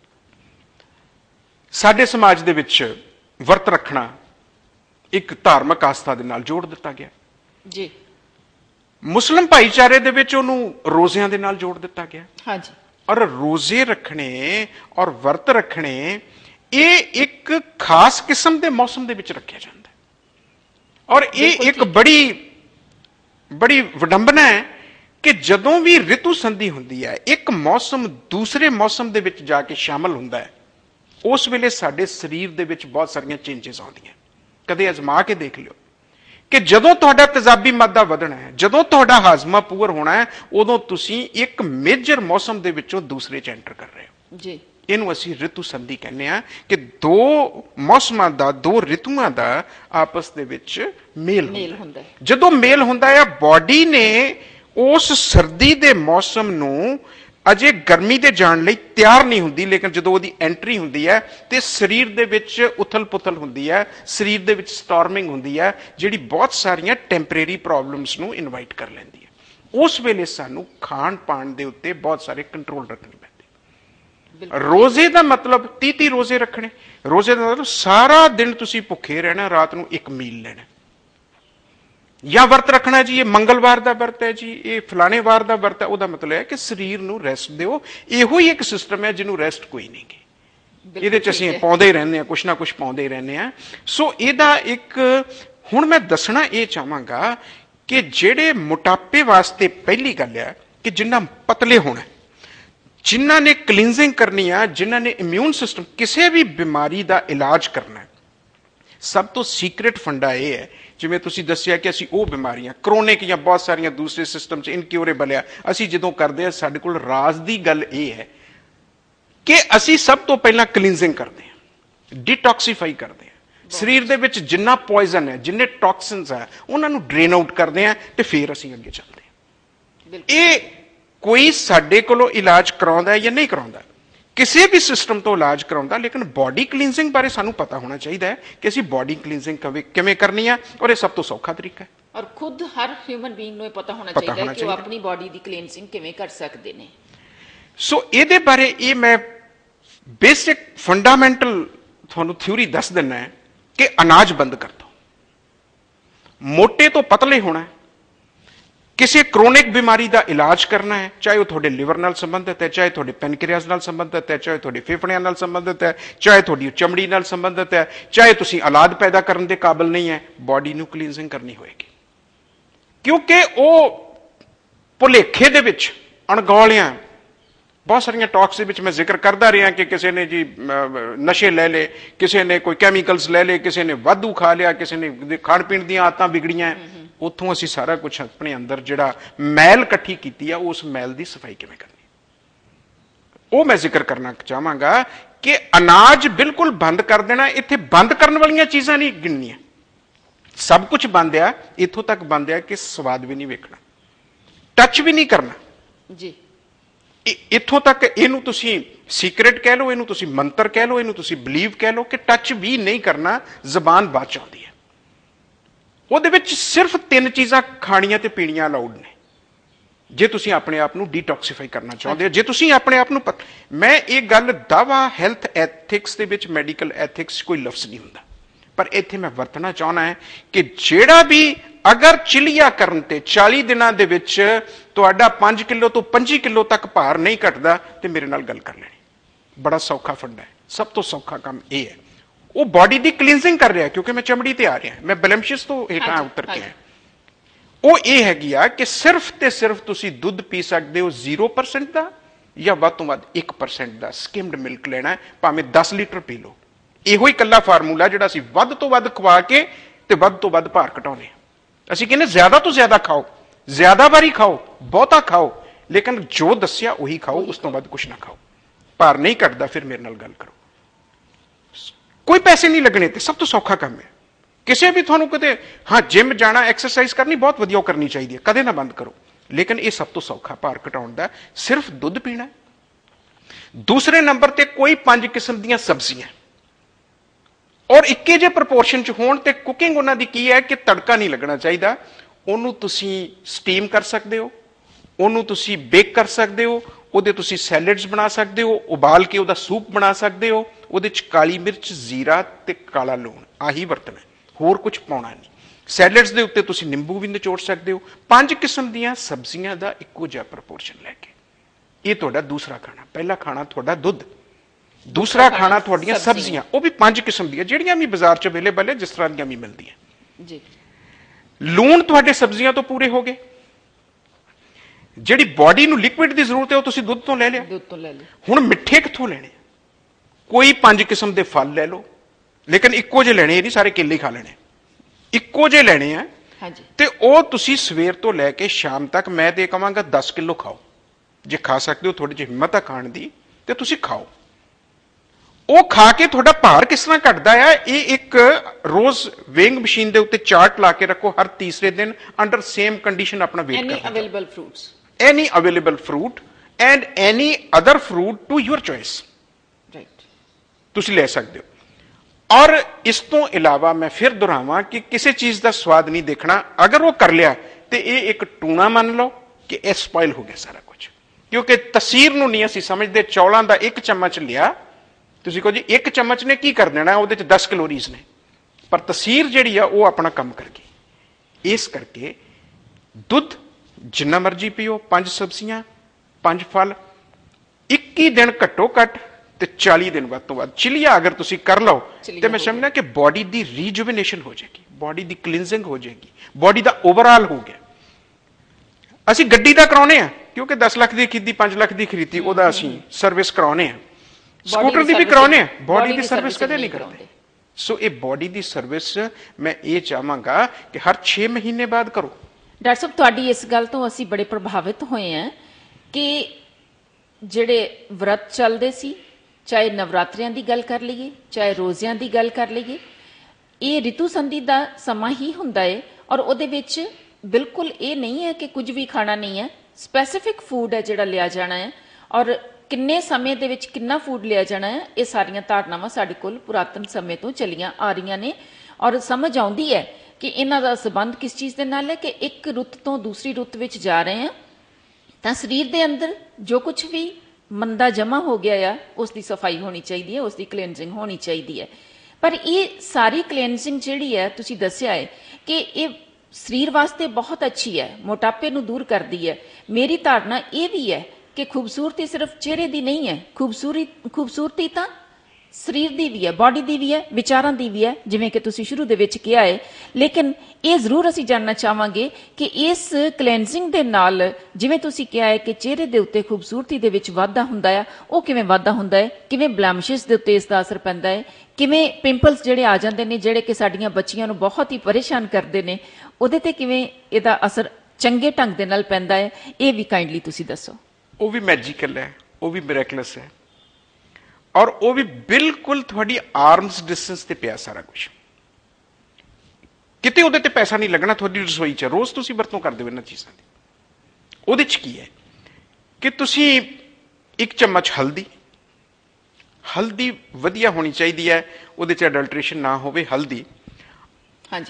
ਸਾਡੇ ਸਮਾਜ ਦੇ ਵਿੱਚ ਵਰਤ ਰੱਖਣਾ ਇੱਕ ਧਾਰਮਿਕ ਆਸਥਾ ਦੇ ਨਾਲ ਜੋੜ ਦਿੱਤਾ ਗਿਆ ਜੀ। ਮੁਸਲਿਮ ਭਾਈਚਾਰੇ ਦੇ ਵਿੱਚ ਉਹਨੂੰ ਰੋਜ਼ਿਆਂ ਦੇ ਨਾਲ ਜੋੜ ਦਿੱਤਾ ਗਿਆ। ਹਾਂਜੀ। ਔਰ ਰੋਜ਼ੇ ਰੱਖਣੇ ਔਰ ਵਰਤ ਰੱਖਣੇ ਇਹ ਇੱਕ ਖਾਸ ਕਿਸਮ ਦੇ ਮੌਸਮ ਦੇ ਵਿੱਚ ਰੱਖਿਆ ਜਾਂਦਾ, ਔਰ ਇਹ ਇੱਕ ਬੜੀ ਬੜੀ ਵਿਡੰਬਨਾ ਹੈ ਕਿ ਜਦੋਂ ਵੀ ਰਿਤੂ ਸੰਧੀ ਹੁੰਦੀ ਹੈ, ਇੱਕ ਮੌਸਮ ਦੂਸਰੇ ਮੌਸਮ ਦੇ ਵਿੱਚ ਜਾ ਕੇ ਸ਼ਾਮਲ ਹੁੰਦਾ ਹੈ, ਉਸ ਵੇਲੇ ਸਾਡੇ ਸਰੀਰ ਦੇ ਵਿੱਚ ਬਹੁਤ ਸਾਰੀਆਂ ਚੇਂਜਸ ਆਉਂਦੀਆਂ। ਕਦੇ ਅਜ਼ਮਾ ਕੇ ਦੇਖ ਲਿਓ ਕਿ ਜਦੋਂ ਤੁਹਾਡਾ ਤੇਜ਼ਾਬੀ ਮਾਦਾ ਵਧਣਾ ਹੈ, ਜਦੋਂ ਤੁਹਾਡਾ ਹਾਜ਼ਮਾ ਪੂਰ ਹੋਣਾ ਹੈ, ਉਦੋਂ ਤੁਸੀਂ ਇੱਕ ਮੇਜਰ ਮੌਸਮ ਦੇ ਵਿੱਚੋਂ ਦੂਸਰੇ 'ਚ ਐਂਟਰ ਕਰ ਰਹੇ ਹੋ ਜੀ। ਇਹਨੂੰ ਅਸੀਂ ਰਿਤੂ ਸੰਧੀ ਕਹਿੰਦੇ ਆ ਕਿ ਦੋ ਮੌਸਮਾਂ ਦਾ, ਦੋ ਰਿਤੂਆਂ ਦਾ ਆਪਸ ਦੇ ਵਿੱਚ ਮੇਲ ਹੁੰਦਾ। ਜਦੋਂ ਮੇਲ ਹੁੰਦਾ ਹੈ, ਬਾਡੀ ਨੇ ਉਸ ਸਰਦੀ ਦੇ ਮੌਸਮ ਨੂੰ ਅਜੇ ਗਰਮੀ ਦੇ ਜਾਣ ਲਈ ਤਿਆਰ ਨਹੀਂ ਹੁੰਦੀ, ਲੇਕਿਨ ਜਦੋਂ ਉਹਦੀ ਐਂਟਰੀ ਹੁੰਦੀ ਹੈ ਤੇ ਸਰੀਰ ਦੇ ਵਿੱਚ ਉਥਲ ਪੁਥਲ ਹੁੰਦੀ ਹੈ, ਸਰੀਰ ਦੇ ਵਿੱਚ ਸਟਾਰਮਿੰਗ ਹੁੰਦੀ ਹੈ, ਜਿਹੜੀ ਬਹੁਤ ਸਾਰੀਆਂ ਟੈਂਪਰੇਰੀ ਪ੍ਰੋਬਲਮਸ ਨੂੰ ਇਨਵਾਈਟ ਕਰ ਲੈਂਦੀ ਹੈ। ਉਸ ਵੇਲੇ ਸਾਨੂੰ ਖਾਣ ਪਾਣ ਦੇ ਉੱਤੇ ਬਹੁਤ ਸਾਰੇ ਕੰਟਰੋਲ ਰੱਖਣੇ ਪੈਂਦੇ। ਰੋਜ਼ੇ ਦਾ ਮਤਲਬ ਤੀਹ ਤੀਹ ਰੋਜ਼ੇ ਰੱਖਣੇ। ਰੋਜ਼ੇ ਦਾ ਮਤਲਬ ਸਾਰਾ ਦਿਨ ਤੁਸੀਂ ਭੁੱਖੇ ਰਹਿਣਾ, ਰਾਤ ਨੂੰ ਇੱਕ ਮੀਲ ਲੈਣਾ। ਜਾਂ ਵਰਤ ਰੱਖਣਾ ਜੀ, ਇਹ ਮੰਗਲਵਾਰ ਦਾ ਵਰਤ ਹੈ ਜੀ, ਇਹ ਫਲਾਣੇ ਵਾਰ ਦਾ ਵਰਤ ਹੈ, ਉਹਦਾ ਮਤਲਬ ਹੈ ਕਿ ਸਰੀਰ ਨੂੰ ਰੈਸਟ ਦਿਓ। ਇਹੋ ਹੀ ਇੱਕ ਸਿਸਟਮ ਹੈ ਜਿਹਨੂੰ ਰੈਸਟ ਕੋਈ ਨਹੀਂ ਗੀ। ਇਹਦੇ ਚ ਅਸੀਂ ਪਾਉਂਦੇ ਹੀ ਰਹਿੰਦੇ ਹਾਂ, ਕੁਛ ਨਾ ਕੁਛ ਪਾਉਂਦੇ ਹੀ ਰਹਿੰਦੇ ਹਾਂ। ਸੋ ਇਹਦਾ ਇੱਕ ਹੁਣ ਮੈਂ ਦੱਸਣਾ ਇਹ ਚਾਹਾਂਗਾ ਕਿ ਜਿਹੜੇ ਮੋਟਾਪੇ ਵਾਸਤੇ ਪਹਿਲੀ ਗੱਲ ਹੈ ਕਿ ਜਿੰਨਾ ਪਤਲੇ ਹੋਣਾ, ਜਿਨ੍ਹਾਂ ਨੇ ਕਲੀਨਜ਼ਿੰਗ ਕਰਨੀ ਆ, ਜਿਨ੍ਹਾਂ ਨੇ ਇਮਿਊਨ ਸਿਸਟਮ, ਕਿਸੇ ਵੀ ਬਿਮਾਰੀ ਦਾ ਇਲਾਜ ਕਰਨਾ, ਸਭ ਤੋਂ ਸੀਕ੍ਰੇਟ ਫੰਡਾ ਇਹ ਹੈ, ਜਿਵੇਂ ਤੁਸੀਂ ਦੱਸਿਆ ਕਿ ਅਸੀਂ ਉਹ ਬਿਮਾਰੀਆਂ ਕਰੋਨਿਕ ਜਾਂ ਬਹੁਤ ਸਾਰੀਆਂ ਦੂਸਰੇ ਸਿਸਟਮ 'ਚ ਇਨਕਿਊਰੇਬਲ ਆ, ਅਸੀਂ ਜਦੋਂ ਕਰਦੇ ਹਾਂ, ਸਾਡੇ ਕੋਲ ਰਾਜ਼ ਦੀ ਗੱਲ ਇਹ ਹੈ ਕਿ ਅਸੀਂ ਸਭ ਤੋਂ ਪਹਿਲਾਂ ਕਲੀਨਜ਼ਿੰਗ ਕਰਦੇ ਹਾਂ, ਡੀਟੌਕਸੀਫਾਈ ਕਰਦੇ ਹਾਂ। ਸਰੀਰ ਦੇ ਵਿੱਚ ਜਿੰਨਾ ਪੋਇਜ਼ਨ ਹੈ, ਜਿੰਨੇ ਟੌਕਸਿਨਸ ਹੈ, ਉਹਨਾਂ ਨੂੰ ਡਰੇਨ ਆਊਟ ਕਰਦੇ ਹਾਂ ਤੇ ਫਿਰ ਅਸੀਂ ਅੱਗੇ ਚੱਲਦੇ ਹਾਂ। ਇਹ ਕੋਈ ਸਾਡੇ ਕੋਲੋਂ ਇਲਾਜ ਕਰਾਉਂਦਾ ਹੈ ਜਾਂ ਨਹੀਂ ਕਰਾਉਂਦਾ, ਕਿਸੇ ਵੀ ਸਿਸਟਮ ਤੋਂ ਇਲਾਜ ਕਰਾਉਂਦਾ, ਲੇਕਿਨ ਬਾਡੀ ਕਲੀਨਜ਼ਿੰਗ ਬਾਰੇ ਸਾਨੂੰ ਪਤਾ ਹੋਣਾ ਚਾਹੀਦਾ ਹੈ ਕਿ ਅਸੀਂ ਬਾਡੀ ਕਲੀਨਜ਼ਿੰਗ ਕਿਵੇਂ ਕਰਨੀ ਆ, ਔਰ ਇਹ ਸਭ ਤੋਂ ਸੌਖਾ ਤਰੀਕਾ ਹੈ। ਔਰ ਖੁਦ ਹਰ ਹਿਊਮਨ ਬੀਇੰਗ ਨੂੰ ਇਹ ਪਤਾ ਹੋਣਾ ਚਾਹੀਦਾ ਹੈ ਕਿ ਉਹ ਆਪਣੀ ਬਾਡੀ ਦੀ ਕਲੀਨਜ਼ਿੰਗ ਕਿਵੇਂ ਕਰ ਸਕਦੇ ਨੇ। ਸੋ ਇਹਦੇ ਬਾਰੇ ਇਹ ਮੈਂ ਬੇਸਿਕ ਫੰਡਾਮੈਂਟਲ ਤੁਹਾਨੂੰ ਥਿਊਰੀ ਦੱਸ ਦਿੰਦਾ ਹੈ ਕਿ ਅਨਾਜ ਬੰਦ ਕਰ ਦਿਓ, ਮੋਟੇ ਤੋਂ ਪਤਲੇ ਹੋਣਾ, ਕਿਸੇ ਕਰੋਨਿਕ ਬਿਮਾਰੀ ਦਾ ਇਲਾਜ ਕਰਨਾ ਹੈ, ਚਾਹੇ ਉਹ ਤੁਹਾਡੇ ਲਿਵਰ ਨਾਲ ਸੰਬੰਧਿਤ ਹੈ, ਚਾਹੇ ਤੁਹਾਡੇ ਪੈਨਕ੍ਰੀਆਸ ਨਾਲ ਸੰਬੰਧਿਤ ਹੈ, ਚਾਹੇ ਤੁਹਾਡੇ ਫੇਫੜਿਆਂ ਨਾਲ ਸੰਬੰਧਿਤ ਹੈ, ਚਾਹੇ ਤੁਹਾਡੀ ਚਮੜੀ ਨਾਲ ਸੰਬੰਧਿਤ ਹੈ, ਚਾਹੇ ਤੁਸੀਂ ਔਲਾਦ ਪੈਦਾ ਕਰਨ ਦੇ ਕਾਬਿਲ ਨਹੀਂ ਹੈ, ਬਾਡੀ ਨੂੰ ਕਲੀਨਜ਼ਿੰਗ ਕਰਨੀ ਹੋਏਗੀ। ਕਿਉਂਕਿ ਉਹ ਭੁਲੇਖੇ ਦੇ ਵਿੱਚ ਅਣਗੌਲਿਆਂ ਬਹੁਤ ਸਾਰੀਆਂ ਟਾਕਸ ਦੇ ਵਿੱਚ ਮੈਂ ਜ਼ਿਕਰ ਕਰਦਾ ਰਿਹਾ ਕਿ ਕਿਸੇ ਨੇ ਜੀ ਨਸ਼ੇ ਲੈ ਲਏ, ਕਿਸੇ ਨੇ ਕੋਈ ਕੈਮੀਕਲਸ ਲੈ ਲਏ, ਕਿਸੇ ਨੇ ਵਾਧੂ ਖਾ ਲਿਆ, ਕਿਸੇ ਨੇ ਖਾਣ ਪੀਣ ਦੀਆਂ ਆਦਤਾਂ ਵਿਗੜੀਆਂ। ਉੱਥੋਂ ਅਸੀਂ ਸਾਰਾ ਕੁਛ ਆਪਣੇ ਅੰਦਰ ਜਿਹੜਾ ਮੈਲ ਇਕੱਠੀ ਕੀਤੀ ਆ, ਉਸ ਮੈਲ ਦੀ ਸਫਾਈ ਕਿਵੇਂ ਕਰਨੀ, ਉਹ ਮੈਂ ਜ਼ਿਕਰ ਕਰਨਾ ਚਾਹਾਂਗਾ ਕਿ ਅਨਾਜ ਬਿਲਕੁਲ ਬੰਦ ਕਰ ਦੇਣਾ। ਇੱਥੇ ਬੰਦ ਕਰਨ ਵਾਲੀਆਂ ਚੀਜ਼ਾਂ ਨਹੀਂ ਗਿਣਨੀਆਂ, ਸਭ ਕੁਝ ਬੰਦ ਆ, ਇੱਥੋਂ ਤੱਕ ਬੰਦ ਆ ਕਿ ਸਵਾਦ ਵੀ ਨਹੀਂ ਵੇਖਣਾ, ਟੱਚ ਵੀ ਨਹੀਂ ਕਰਨਾ ਜੀ। ਇੱਥੋਂ ਤੱਕ ਇਹਨੂੰ ਤੁਸੀਂ ਸੀਕ੍ਰੇਟ ਕਹਿ ਲਓ, ਇਹਨੂੰ ਤੁਸੀਂ ਮੰਤਰ ਕਹਿ ਲਓ, ਇਹਨੂੰ ਤੁਸੀਂ ਬਲੀਵ ਕਹਿ ਲਓ ਕਿ ਟੱਚ ਵੀ ਨਹੀਂ ਕਰਨਾ। ਜ਼ਬਾਨ ਬਾਅਦ ਚ ਆਉਂਦੀ ਹੈ, ਉਹਦੇ ਵਿੱਚ ਸਿਰਫ ਤਿੰਨ ਚੀਜ਼ਾਂ ਖਾਣੀਆਂ ਤੇ ਪੀਣੀਆਂ ਅਲਾਉਡ ਨੇ ਜੇ ਤੁਸੀਂ ਆਪਣੇ ਆਪ ਨੂੰ ਡੀਟੌਕਸੀਫਾਈ ਕਰਨਾ ਚਾਹੁੰਦੇ ਹੋ। ਜੇ ਤੁਸੀਂ ਆਪਣੇ ਆਪ ਨੂੰ, ਮੈਂ ਇਹ ਗੱਲ ਦਾਵਾ ਹੈਲਥ ਐਥਿਕਸ ਦੇ ਵਿੱਚ, ਮੈਡੀਕਲ ਐਥਿਕਸ ਕੋਈ ਲਫ਼ਜ਼ ਨਹੀਂ ਹੁੰਦਾ, ਪਰ ਇੱਥੇ ਮੈਂ ਵਰਤਣਾ ਚਾਹੁੰਦਾ ਹੈ ਕਿ ਜਿਹੜਾ ਵੀ ਅਗਰ ਚਿਲੀਆ ਕਰਨ ਤੇ ਚਾਲੀ ਦਿਨਾਂ ਦੇ ਵਿੱਚ ਤੁਹਾਡਾ ਪੰਜ ਕਿਲੋ ਤੋਂ ਪੱਚੀ ਕਿਲੋ ਤੱਕ ਭਾਰ ਨਹੀਂ ਘਟਦਾ ਤੇ ਮੇਰੇ ਨਾਲ ਗੱਲ ਕਰ ਲੈਣੀ। ਬੜਾ ਸੌਖਾ ਫੰਡਾ ਹੈ, ਸਭ ਤੋਂ ਸੌਖਾ ਕੰਮ ਇਹ ਹੈ। ਉਹ ਬਾਡੀ ਦੀ ਕਲੀਨਜ਼ਿੰਗ ਕਰ ਰਿਹਾ, ਕਿਉਂਕਿ ਮੈਂ ਚਮੜੀ ਤੇ ਆ ਰਿਹਾ, ਮੈਂ ਬਲੈਮਿਸ਼ਸ ਤੋਂ ਹੇਠਾਂ ਉਤਰ ਕੇ ਆਇਆ। ਉਹ ਇਹ ਹੈਗੀ ਆ ਕਿ ਸਿਰਫ ਤੇ ਸਿਰਫ ਤੁਸੀਂ ਦੁੱਧ ਪੀ ਸਕਦੇ ਹੋ ਜ਼ੀਰੋ ਪਰਸੈਂਟ ਦਾ, ਜਾਂ ਵੱਧ ਤੋਂ ਵੱਧ ਇੱਕ ਪਰਸੈਂਟ ਦਾ ਸਕਿਮਡ ਮਿਲਕ ਲੈਣਾ ਹੈ, ਭਾਵੇਂ ਦਸ ਲੀਟਰ ਪੀ ਲਓ। ਇਹੋ ਹੀ ਇਕੱਲਾ ਫਾਰਮੂਲਾ ਜਿਹੜਾ ਅਸੀਂ ਵੱਧ ਤੋਂ ਵੱਧ ਖਵਾ ਕੇ ਤੇ ਵੱਧ ਤੋਂ ਵੱਧ ਭਾਰ ਘਟਾਉਂਦੇ ਹਾਂ। ਅਸੀਂ ਕਹਿੰਦੇ ਜ਼ਿਆਦਾ ਤੋਂ ਜ਼ਿਆਦਾ ਖਾਓ, ਜ਼ਿਆਦਾ ਵਾਰੀ ਖਾਓ, ਬਹੁਤਾ ਖਾਓ, ਲੇਕਿਨ ਜੋ ਦੱਸਿਆ ਉਹੀ ਖਾਓ, ਉਸ ਤੋਂ ਵੱਧ ਕੁਛ ਨਾ ਖਾਓ। ਭਾਰ ਨਹੀਂ ਘਟਦਾ, ਫਿਰ ਮੇਰੇ ਨਾਲ ਗੱਲ ਕਰੋ, ਕੋਈ ਪੈਸੇ ਨਹੀਂ ਲੱਗਣੇ ਤੇ ਸਭ ਤੋਂ ਸੌਖਾ ਕੰਮ ਹੈ। ਕਿਸੇ ਵੀ ਤੁਹਾਨੂੰ ਕਿਤੇ, ਹਾਂ ਜਿਮ ਜਾਣਾ, ਐਕਸਰਸਾਈਜ਼ ਕਰਨੀ ਬਹੁਤ ਵਧੀਆ ਕਰਨੀ ਚਾਹੀਦੀ ਹੈ, ਕਦੇ ਨਾ ਬੰਦ ਕਰੋ, ਲੇਕਿਨ ਇਹ ਸਭ ਤੋਂ ਸੌਖਾ ਭਾਰ ਘਟਾਉਣ ਦਾ ਸਿਰਫ ਦੁੱਧ ਪੀਣਾ। ਦੂਸਰੇ ਨੰਬਰ ਤੇ ਕੋਈ ਪੰਜ ਕਿਸਮ ਦੀਆਂ ਸਬਜ਼ੀਆਂ ਔਰ ਇੱਕੇ ਜਿਹੇ ਪ੍ਰਪੋਰਸ਼ਨ ਚ ਹੋਣ, ਤੇ ਕੁਕਿੰਗ ਉਹਨਾਂ ਦੀ ਕੀ ਹੈ ਕਿ ਤੜਕਾ ਨਹੀਂ ਲੱਗਣਾ ਚਾਹੀਦਾ। ਉਹਨੂੰ ਤੁਸੀਂ ਸਟੀਮ ਕਰ ਸਕਦੇ ਹੋ, ਉਹਨੂੰ ਤੁਸੀਂ ਬੇਕ ਕਰ ਸਕਦੇ ਹੋ, ਉਹਦੇ ਤੁਸੀਂ ਸੈਲਡਸ ਬਣਾ ਸਕਦੇ ਹੋ, ਉਬਾਲ ਕੇ ਉਹਦਾ ਸੂਪ ਬਣਾ ਸਕਦੇ ਹੋ। ਉਹਦੇ ਚ ਕਾਲੀ ਮਿਰਚ, ਜ਼ੀਰਾ ਤੇ ਕਾਲਾ ਲੂਣ, ਆਹੀ ਵਰਤਣਾ, ਹੋਰ ਕੁਝ ਪਾਉਣਾ ਨਹੀਂ। ਸੈਲਡਸ ਦੇ ਉੱਤੇ ਤੁਸੀਂ ਨਿੰਬੂ ਵੀ ਨਿਚੋੜ ਸਕਦੇ ਹੋ। ਪੰਜ ਕਿਸਮ ਦੀਆਂ ਸਬਜ਼ੀਆਂ ਦਾ ਇੱਕੋ ਜਿਹਾ ਪ੍ਰਪੋਰਸ਼ਨ ਲੈ ਕੇ, ਇਹ ਤੁਹਾਡਾ ਦੂਸਰਾ ਖਾਣਾ। ਪਹਿਲਾ ਖਾਣਾ ਤੁਹਾਡਾ ਦੁੱਧ, ਦੂਸਰਾ ਖਾਣਾ ਤੁਹਾਡੀਆਂ ਸਬਜ਼ੀਆਂ, ਉਹ ਵੀ ਪੰਜ ਕਿਸਮ ਦੀਆਂ, ਜਿਹੜੀਆਂ ਵੀ ਬਾਜ਼ਾਰ ਚ ਅਵੇਲੇਬਲ ਹੈ, ਜਿਸ ਤਰ੍ਹਾਂ ਦੀਆਂ ਵੀ ਮਿਲਦੀਆਂ ਜੀ। ਲੂਣ ਤੁਹਾਡੇ ਸਬਜ਼ੀਆਂ ਤੋਂ ਪੂਰੇ ਹੋ ਗਏ। ਜਿਹੜੀ ਬਾਡੀ ਨੂੰ ਲਿਕੁਇਡ ਦੀ ਜ਼ਰੂਰਤ ਹੈ ਉਹ ਤੁਸੀਂ ਦੁੱਧ ਤੋਂ ਲੈ ਲਿਆ। ਦੁੱਧ ਤੋਂ ਲੈ ਲਿਆ। ਹੁਣ ਮਿੱਠੇ ਕਿੱਥੋਂ ਲੈਣੇ? ਕੋਈ ਪੰਜ ਕਿਸਮ ਦੇ ਫਲ ਲੈ ਲਓ, ਲੇਕਿਨ ਇੱਕੋ ਜਿਹੇ ਲੈਣੇ ਨਹੀਂ, ਸਾਰੇ ਕੇਲੇ ਖਾ ਲੈਣੇ, ਇੱਕੋ ਜਿਹੇ ਲੈਣੇ ਆ। ਹਾਂਜੀ। ਤੇ ਉਹ ਤੁਸੀਂ ਸਵੇਰ ਤੋਂ ਲੈ ਕੇ ਸ਼ਾਮ ਤੱਕ, ਮੈਂ ਤੇ ਕਹਾਂਗਾ ਦਸ ਕਿਲੋ ਖਾਓ, ਜੇ ਖਾ ਸਕਦੇ ਹੋ, ਥੋੜੀ ਜਿਹੀ ਹਿੰਮਤ ਆ ਖਾਣ ਦੀ ਤੇ ਤੁਸੀਂ ਖਾਓ। ਉਹ ਖਾ ਕੇ ਤੁਹਾਡਾ ਭਾਰ ਕਿਸ ਤਰ੍ਹਾਂ ਘਟਦਾ ਹੈ, ਇਹ ਇੱਕ ਰੋਜ਼ ਵੇਇੰਗ ਮਸ਼ੀਨ ਦੇ ਉੱਤੇ ਚਾਰਟ ਲਾ ਕੇ ਰੱਖੋ। ਹਰ ਤੀਸਰੇ ਦਿਨ ਅੰਡਰ ਸੇਮ ਕੰਡੀਸ਼ਨ ਆਪਣਾ weight ਐਨੀ ਕਰਨਾ। Available fruits, any available fruit and any other fruit to your choice, right, ਤੁਸੀਂ ਲੈ ਸਕਦੇ ਹੋ। ਔਰ ਇਸ ਤੋਂ ਇਲਾਵਾ ਮੈਂ ਫਿਰ ਦੁਹਰਾਵਾਂ ਕਿ ਕਿਸੇ ਚੀਜ਼ ਦਾ ਸਵਾਦ ਨਹੀਂ ਦੇਖਣਾ। ਅਗਰ ਉਹ ਕਰ ਲਿਆ ਤੇ ਇਹ ਇੱਕ ਟੂਣਾ ਮੰਨ ਲਓ ਕਿ ਇਹ ਸਪਾਇਲ ਹੋ ਗਿਆ ਸਾਰਾ ਕੁਝ, ਕਿਉਂਕਿ ਤਸੀਰ ਨੂੰ ਨਹੀਂ ਅਸੀਂ ਸਮਝਦੇ। ਚੌਲਾਂ ਦਾ ਇੱਕ ਚਮਚ ਲਿਆ, ਤੁਸੀਂ ਕਹੋ ਜੀ ਇੱਕ ਚਮਚ ਨੇ ਕੀ ਕਰ ਦੇਣਾ, ਉਹਦੇ ਚ ਦਸ ਕੈਲੋਰੀਜ਼ ਨੇ, ਪਰ ਤਸੀਰ ਜਿਹੜੀ ਆ ਉਹ ਆਪਣਾ ਕੰਮ ਕਰ ਗਈ। ਇਸ ਕਰਕੇ ਦੁੱਧ ਜਿੰਨਾ ਮਰਜ਼ੀ ਪੀਓ, ਪੰਜ ਸਬਜ਼ੀਆਂ, ਪੰਜ ਫਲ, ਇੱਕੀ ਦਿਨ ਘੱਟੋ ਘੱਟ ਤੇ ਚਾਲੀ ਦਿਨ ਵੱਧ ਤੋਂ ਵੱਧ। ਚਿਲੀਆ ਅਗਰ ਤੁਸੀਂ ਕਰ ਲਓ ਤੇ ਮੈਂ ਸਮਝਣਾ ਕਿ ਬੋਡੀ ਦੀ ਰੀਜੂਵਨੇਸ਼ਨ ਹੋ ਜਾਏਗੀ, ਬੋਡੀ ਦੀ ਕਲੀਨਜ਼ਿੰਗ ਹੋ ਜਾਏਗੀ, ਬੋਡੀ ਦਾ ਓਵਰਆਲ ਹੋ ਗਿਆ। ਅਸੀਂ ਗੱਡੀ ਦਾ ਕਰਾਉਨੇ ਆ ਕਿਉਂਕਿ ਦਸ ਲੱਖ ਦੀ ਖਰੀਦੀ, ਪੰਜ ਲੱਖ ਦੀ ਖਰੀਦੀ, ਉਹਦਾ ਅਸੀਂ ਸਰਵਿਸ ਕਰਾਉਨੇ ਆ। ਸਕੂਟਰ ਦੀ ਵੀ ਕਰਾਉਨੇ ਆ, ਬੋਡੀ ਦੀ ਸਰਵਿਸ ਕਦੇ ਨਹੀਂ ਕਰਦੇ। ਸੋ ਇਹ ਬੋਡੀ ਦੀ ਸਰਵਿਸ ਮੈਂ ਇਹ ਚਾਹਾਂਗਾ ਕਿ ਹਰ ਛੇ ਮਹੀਨੇ ਬਾਅਦ ਕਰੋ। ਡਾਕਟਰ ਸਾਹਿਬ, ਤੁਹਾਡੀ ਇਸ ਗੱਲ ਤੋਂ ਅਸੀਂ ਬੜੇ ਪ੍ਰਭਾਵਿਤ ਹੋਏ ਹਾਂ ਕਿ ਜਿਹੜੇ ਵਰਤ ਚੱਲਦੇ ਸੀ, ਚਾਹੇ ਨਵਰਾਤਰਿਆਂ ਦੀ ਗੱਲ ਕਰ ਲਈਏ, ਚਾਹੇ ਰੋਜ਼ਿਆਂ ਦੀ ਗੱਲ ਕਰ ਲਈਏ, ਇਹ ਰਿਤੂ ਸੰਧੀ ਦਾ ਸਮਾਂ ਹੀ ਹੁੰਦਾ ਹੈ। ਔਰ ਉਹਦੇ ਵਿੱਚ ਬਿਲਕੁਲ ਇਹ ਨਹੀਂ ਹੈ ਕਿ ਕੁਝ ਵੀ ਖਾਣਾ ਨਹੀਂ ਹੈ, ਸਪੈਸੀਫਿਕ ਫੂਡ ਹੈ ਜਿਹੜਾ ਲਿਆ ਜਾਣਾ ਹੈ, ਔਰ ਕਿੰਨੇ ਸਮੇਂ ਦੇ ਵਿੱਚ ਕਿੰਨਾ ਫੂਡ ਲਿਆ ਜਾਣਾ ਹੈ, ਇਹ ਸਾਰੀਆਂ ਧਾਰਨਾਵਾਂ ਸਾਡੇ ਕੋਲ ਪੁਰਾਤਨ ਸਮੇਂ ਤੋਂ ਚੱਲੀਆਂ ਆ ਰਹੀਆਂ ਨੇ। ਔਰ ਸਮਝ ਆਉਂਦੀ ਹੈ ਕਿ ਇਹਨਾਂ ਦਾ ਸੰਬੰਧ ਕਿਸ ਚੀਜ਼ ਦੇ ਨਾਲ ਹੈ ਕਿ ਇੱਕ ਰੁੱਤ ਤੋਂ ਦੂਸਰੀ ਰੁੱਤ ਵਿੱਚ ਜਾ ਰਹੇ ਹਾਂ ਤਾਂ ਸਰੀਰ ਦੇ ਅੰਦਰ ਜੋ ਕੁਝ ਵੀ ਮੰਦਾ ਜਮਾ ਹੋ ਗਿਆ ਆ ਉਸ ਦੀ ਸਫਾਈ ਹੋਣੀ ਚਾਹੀਦੀ ਹੈ, ਉਸ ਦੀ ਕਲੀਨਜ਼ਿੰਗ ਹੋਣੀ ਚਾਹੀਦੀ ਹੈ। ਪਰ ਇਹ ਸਾਰੀ ਕਲੀਨਜ਼ਿੰਗ ਜਿਹੜੀ ਹੈ ਤੁਸੀਂ ਦੱਸਿਆ ਹੈ ਕਿ ਇਹ ਸਰੀਰ ਵਾਸਤੇ ਬਹੁਤ ਅੱਛੀ ਹੈ, ਮੋਟਾਪੇ ਨੂੰ ਦੂਰ ਕਰਦੀ ਹੈ। ਮੇਰੀ ਧਾਰਨਾ ਇਹ ਵੀ ਹੈ ਕਿ ਖੂਬਸੂਰਤੀ ਸਿਰਫ ਚਿਹਰੇ ਦੀ ਨਹੀਂ ਹੈ, ਖੂਬਸੂਰਤੀ ਖੂਬਸੂਰਤੀ ਤਾਂ ਸਰੀਰ ਦੀ ਵੀ ਹੈ, ਬਾਡੀ ਦੀ ਵੀ ਹੈ, ਵਿਚਾਰਾਂ ਦੀ ਵੀ ਹੈ, ਜਿਵੇਂ ਕਿ ਤੁਸੀਂ ਸ਼ੁਰੂ ਦੇ ਵਿੱਚ ਕਿਹਾ ਹੈ। ਲੇਕਿਨ ਇਹ ਜ਼ਰੂਰ ਅਸੀਂ ਜਾਣਨਾ ਚਾਹਾਂਗੇ ਕਿ ਇਸ ਕਲੈਂਜ਼ਿੰਗ ਦੇ ਨਾਲ, ਜਿਵੇਂ ਤੁਸੀਂ ਕਿਹਾ ਹੈ ਕਿ ਚਿਹਰੇ ਦੇ ਉੱਤੇ ਖੂਬਸੂਰਤੀ ਦੇ ਵਿੱਚ ਵਾਧਾ ਹੁੰਦਾ ਹੈ, ਉਹ ਕਿਵੇਂ ਵਾਧਾ ਹੁੰਦਾ ਹੈ, ਕਿਵੇਂ ਬਲੈਮਿਸ਼ਸ ਦੇ ਉੱਤੇ ਇਸ ਦਾ ਅਸਰ ਪੈਂਦਾ ਹੈ, ਕਿਵੇਂ ਪਿੰਪਲਸ ਜਿਹੜੇ ਆ ਜਾਂਦੇ ਨੇ ਜਿਹੜੇ ਕਿ ਸਾਡੀਆਂ ਬੱਚੀਆਂ ਨੂੰ ਬਹੁਤ ਹੀ ਪਰੇਸ਼ਾਨ ਕਰਦੇ ਨੇ, ਉਹਦੇ ਤੇ ਕਿਵੇਂ ਇਹਦਾ ਅਸਰ ਚੰਗੇ ਢੰਗ ਦੇ ਨਾਲ ਪੈਂਦਾ ਹੈ, ਇਹ ਵੀ ਕਾਈਂਡਲੀ ਤੁਸੀਂ ਦੱਸੋ। ਉਹ ਵੀ ਮੈਜੀਕਲ ਹੈ, ਉਹ ਵੀ ਮਿਰੈਕਲਸ ਹੈ, ਔਰ ਉਹ ਵੀ ਬਿਲਕੁਲ ਤੁਹਾਡੀ ਆਰਮਸ ਡਿਸਟੈਂਸ ਤੇ ਪਿਆ ਸਾਰਾ ਕੁਝ। ਕਿਤੇ ਉਹਦੇ ਤੇ ਪੈਸਾ ਨਹੀਂ ਲੱਗਣਾ। ਤੁਹਾਡੀ ਰਸੋਈ 'ਚ ਰੋਜ਼ ਤੁਸੀਂ ਵਰਤੋਂ ਕਰਦੇ ਹੋ ਇਹਨਾਂ ਚੀਜ਼ਾਂ ਦੀ। ਉਹਦੇ 'ਚ ਕੀ ਹੈ ਕਿ ਤੁਸੀਂ ਇੱਕ ਚਮਚ ਹਲਦੀ, ਹਲਦੀ ਵਧੀਆ ਹੋਣੀ ਚਾਹੀਦੀ ਹੈ, ਉਹਦੇ 'ਚ ਅਡਲਟ੍ਰੇਸ਼ਨ ਨਾ ਹੋਵੇ। ਹਲਦੀ, ਹਾਂਜੀ,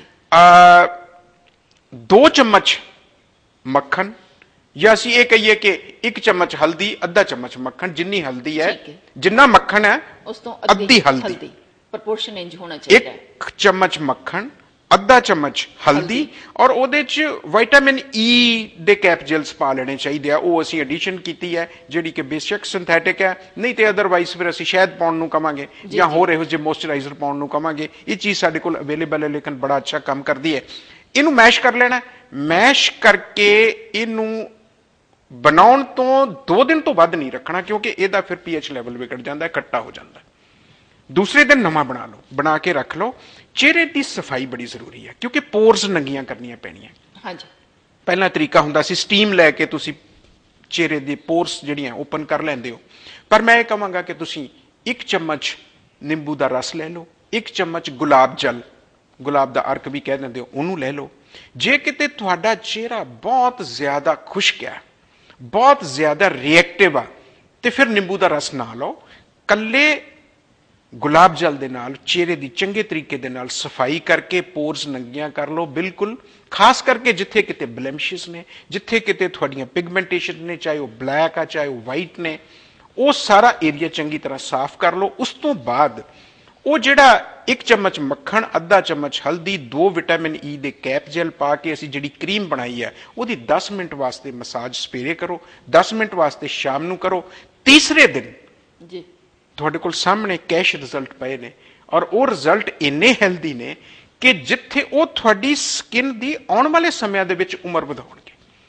ਦੋ ਚਮਚ ਮੱਖਣ, ਜਾਂ ਅਸੀਂ ਇਹ ਕਹੀਏ ਕਿ ਇੱਕ ਚਮਚ ਹਲਦੀ, ਅੱਧਾ ਚਮਚ ਮੱਖਣ। ਜਿੰਨੀ ਹਲਦੀ ਹੈ, ਜਿੰਨਾ ਮੱਖਣ ਹੈ, ਉਸ ਤੋਂ ਅੱਧੀ ਹਲਦੀ, ਪ੍ਰਪੋਰਸ਼ਨ ਇੰਜ ਹੋਣਾ ਚਾਹੀਦਾ ਹੈ। ਇੱਕ ਚਮਚ ਮੱਖਣ, ਅੱਧਾ ਚਮਚ ਹਲਦੀ, ਔਰ ਉਹਦੇ ਚ ਵਿਟਾਮਿਨ ਈ ਦੇ ਕੈਪਸੂਲਸ ਪਾ ਲੈਣੇ ਚਾਹੀਦੇ ਆ। ਉਹ ਅਸੀਂ ਐਡੀਸ਼ਨ ਕੀਤੀ ਹੈ, ਜਿਹੜੀ ਕਿ ਬੇਸ਼ੱਕ ਸਿੰਥੈਟਿਕ ਹੈ, ਨਹੀਂ ਤੇ ਅਦਰਵਾਈਜ਼ ਫਿਰ ਅਸੀਂ ਸ਼ਹਿਦ ਪਾਉਣ ਨੂੰ ਕਵਾਂਗੇ ਜਾਂ ਹੋਰ ਇਹੋ ਜਿਹੇ ਮੋਇਸਚਰਾਈਜ਼ਰ ਪਾਉਣ ਨੂੰ ਕਵਾਂਗੇ। ਇਹ ਚੀਜ਼ ਸਾਡੇ ਕੋਲ ਅਵੇਲੇਬਲ ਹੈ, ਲੇਕਿਨ ਬੜਾ ਅੱਛਾ ਕੰਮ ਕਰਦੀ ਹੈ। ਇਹਨੂੰ ਮੈਸ਼ ਕਰ ਲੈਣਾ। ਮੈਸ਼ ਕਰਕੇ ਇਹਨੂੰ ਬਣਾਉਣ ਤੋਂ ਦੋ ਦਿਨ ਤੋਂ ਵੱਧ ਨਹੀਂ ਰੱਖਣਾ, ਕਿਉਂਕਿ ਇਹਦਾ ਫਿਰ ਪੀਐਚ ਲੈਵਲ ਵਿਗੜ ਜਾਂਦਾ, ਖੱਟਾ ਹੋ ਜਾਂਦਾ। ਦੂਸਰੇ ਦਿਨ ਨਵਾਂ ਬਣਾ ਲਓ, ਬਣਾ ਕੇ ਰੱਖ ਲਓ। ਚਿਹਰੇ ਦੀ ਸਫਾਈ ਬੜੀ ਜ਼ਰੂਰੀ ਹੈ, ਕਿਉਂਕਿ ਪੋਰਸ ਨੰਗੀਆਂ ਕਰਨੀਆਂ ਪੈਣੀਆਂ। ਹਾਂਜੀ, ਪਹਿਲਾ ਤਰੀਕਾ ਹੁੰਦਾ ਸੀ ਸਟੀਮ ਲੈ ਕੇ ਤੁਸੀਂ ਚਿਹਰੇ ਦੇ ਪੋਰਸ ਜਿਹੜੀਆਂ ਓਪਨ ਕਰ ਲੈਂਦੇ ਹੋ, ਪਰ ਮੈਂ ਇਹ ਕਹਾਂਗਾ ਕਿ ਤੁਸੀਂ ਇੱਕ ਚਮਚ ਨਿੰਬੂ ਦਾ ਰਸ ਲੈ ਲਓ, ਇੱਕ ਚਮਚ ਗੁਲਾਬ ਜਲ, ਗੁਲਾਬ ਦਾ ਅਰਕ ਵੀ ਕਹਿ ਦਿੰਦੇ ਹੋ, ਉਹਨੂੰ ਲੈ ਲਓ। ਜੇ ਕਿਤੇ ਤੁਹਾਡਾ ਚਿਹਰਾ ਬਹੁਤ ਜ਼ਿਆਦਾ ਖੁਸ਼ਕ ਹੈ, ਬਹੁਤ ਜ਼ਿਆਦਾ ਰਿਐਕਟਿਵ ਆ, ਤੇ ਫਿਰ ਨਿੰਬੂ ਦਾ ਰਸ ਨਾ ਲਓ। ਕੱਲੇ ਗੁਲਾਬ ਜਲ ਦੇ ਨਾਲ ਚਿਹਰੇ ਦੀ ਚੰਗੇ ਤਰੀਕੇ ਦੇ ਨਾਲ ਸਫਾਈ ਕਰਕੇ ਪੋਰਸ ਨੰਗੀਆਂ ਕਰ ਲਓ ਬਿਲਕੁਲ। ਖਾਸ ਕਰਕੇ ਜਿੱਥੇ ਕਿਤੇ ਬਲੈਮਿਸ਼ਸ ਨੇ, ਜਿੱਥੇ ਕਿਤੇ ਤੁਹਾਡੀਆਂ ਪਿਗਮੈਂਟੇਸ਼ਨ ਨੇ, ਚਾਹੇ ਉਹ ਬਲੈਕ ਆ ਚਾਹੇ ਉਹ ਵਾਈਟ ਨੇ, ਉਹ ਸਾਰਾ ਏਰੀਆ ਚੰਗੀ ਤਰ੍ਹਾਂ ਸਾਫ਼ ਕਰ ਲਓ। ਉਸ ਤੋਂ ਬਾਅਦ ਉਹ ਜਿਹੜਾ ਇੱਕ ਚਮਚ ਮੱਖਣ, ਅੱਧਾ ਚਮਚ ਹਲਦੀ, ਦੋ ਵਿਟਾਮਿਨ ਈ ਦੇ ਕੈਪ ਜੈਲ ਪਾ ਕੇ ਅਸੀਂ ਜਿਹੜੀ ਕਰੀਮ ਬਣਾਈ ਹੈ, ਉਹਦੀ ਦਸ ਮਿੰਟ ਵਾਸਤੇ ਮਸਾਜ ਸਵੇਰੇ ਕਰੋ, ਦਸ ਮਿੰਟ ਵਾਸਤੇ ਸ਼ਾਮ ਨੂੰ ਕਰੋ। ਤੀਸਰੇ ਦਿਨ ਜੀ ਤੁਹਾਡੇ ਕੋਲ ਸਾਹਮਣੇ ਕੈਸ਼ ਰਿਜ਼ਲਟ ਪਏ ਨੇ, ਔਰ ਉਹ ਰਿਜ਼ਲਟ ਇੰਨੇ ਹੈਲਦੀ ਨੇ ਕਿ ਜਿੱਥੇ ਉਹ ਤੁਹਾਡੀ ਸਕਿਨ ਦੀ ਆਉਣ ਵਾਲੇ ਸਮਿਆਂ ਦੇ ਵਿੱਚ ਉਮਰ ਵਧਾਉਣਗੇ।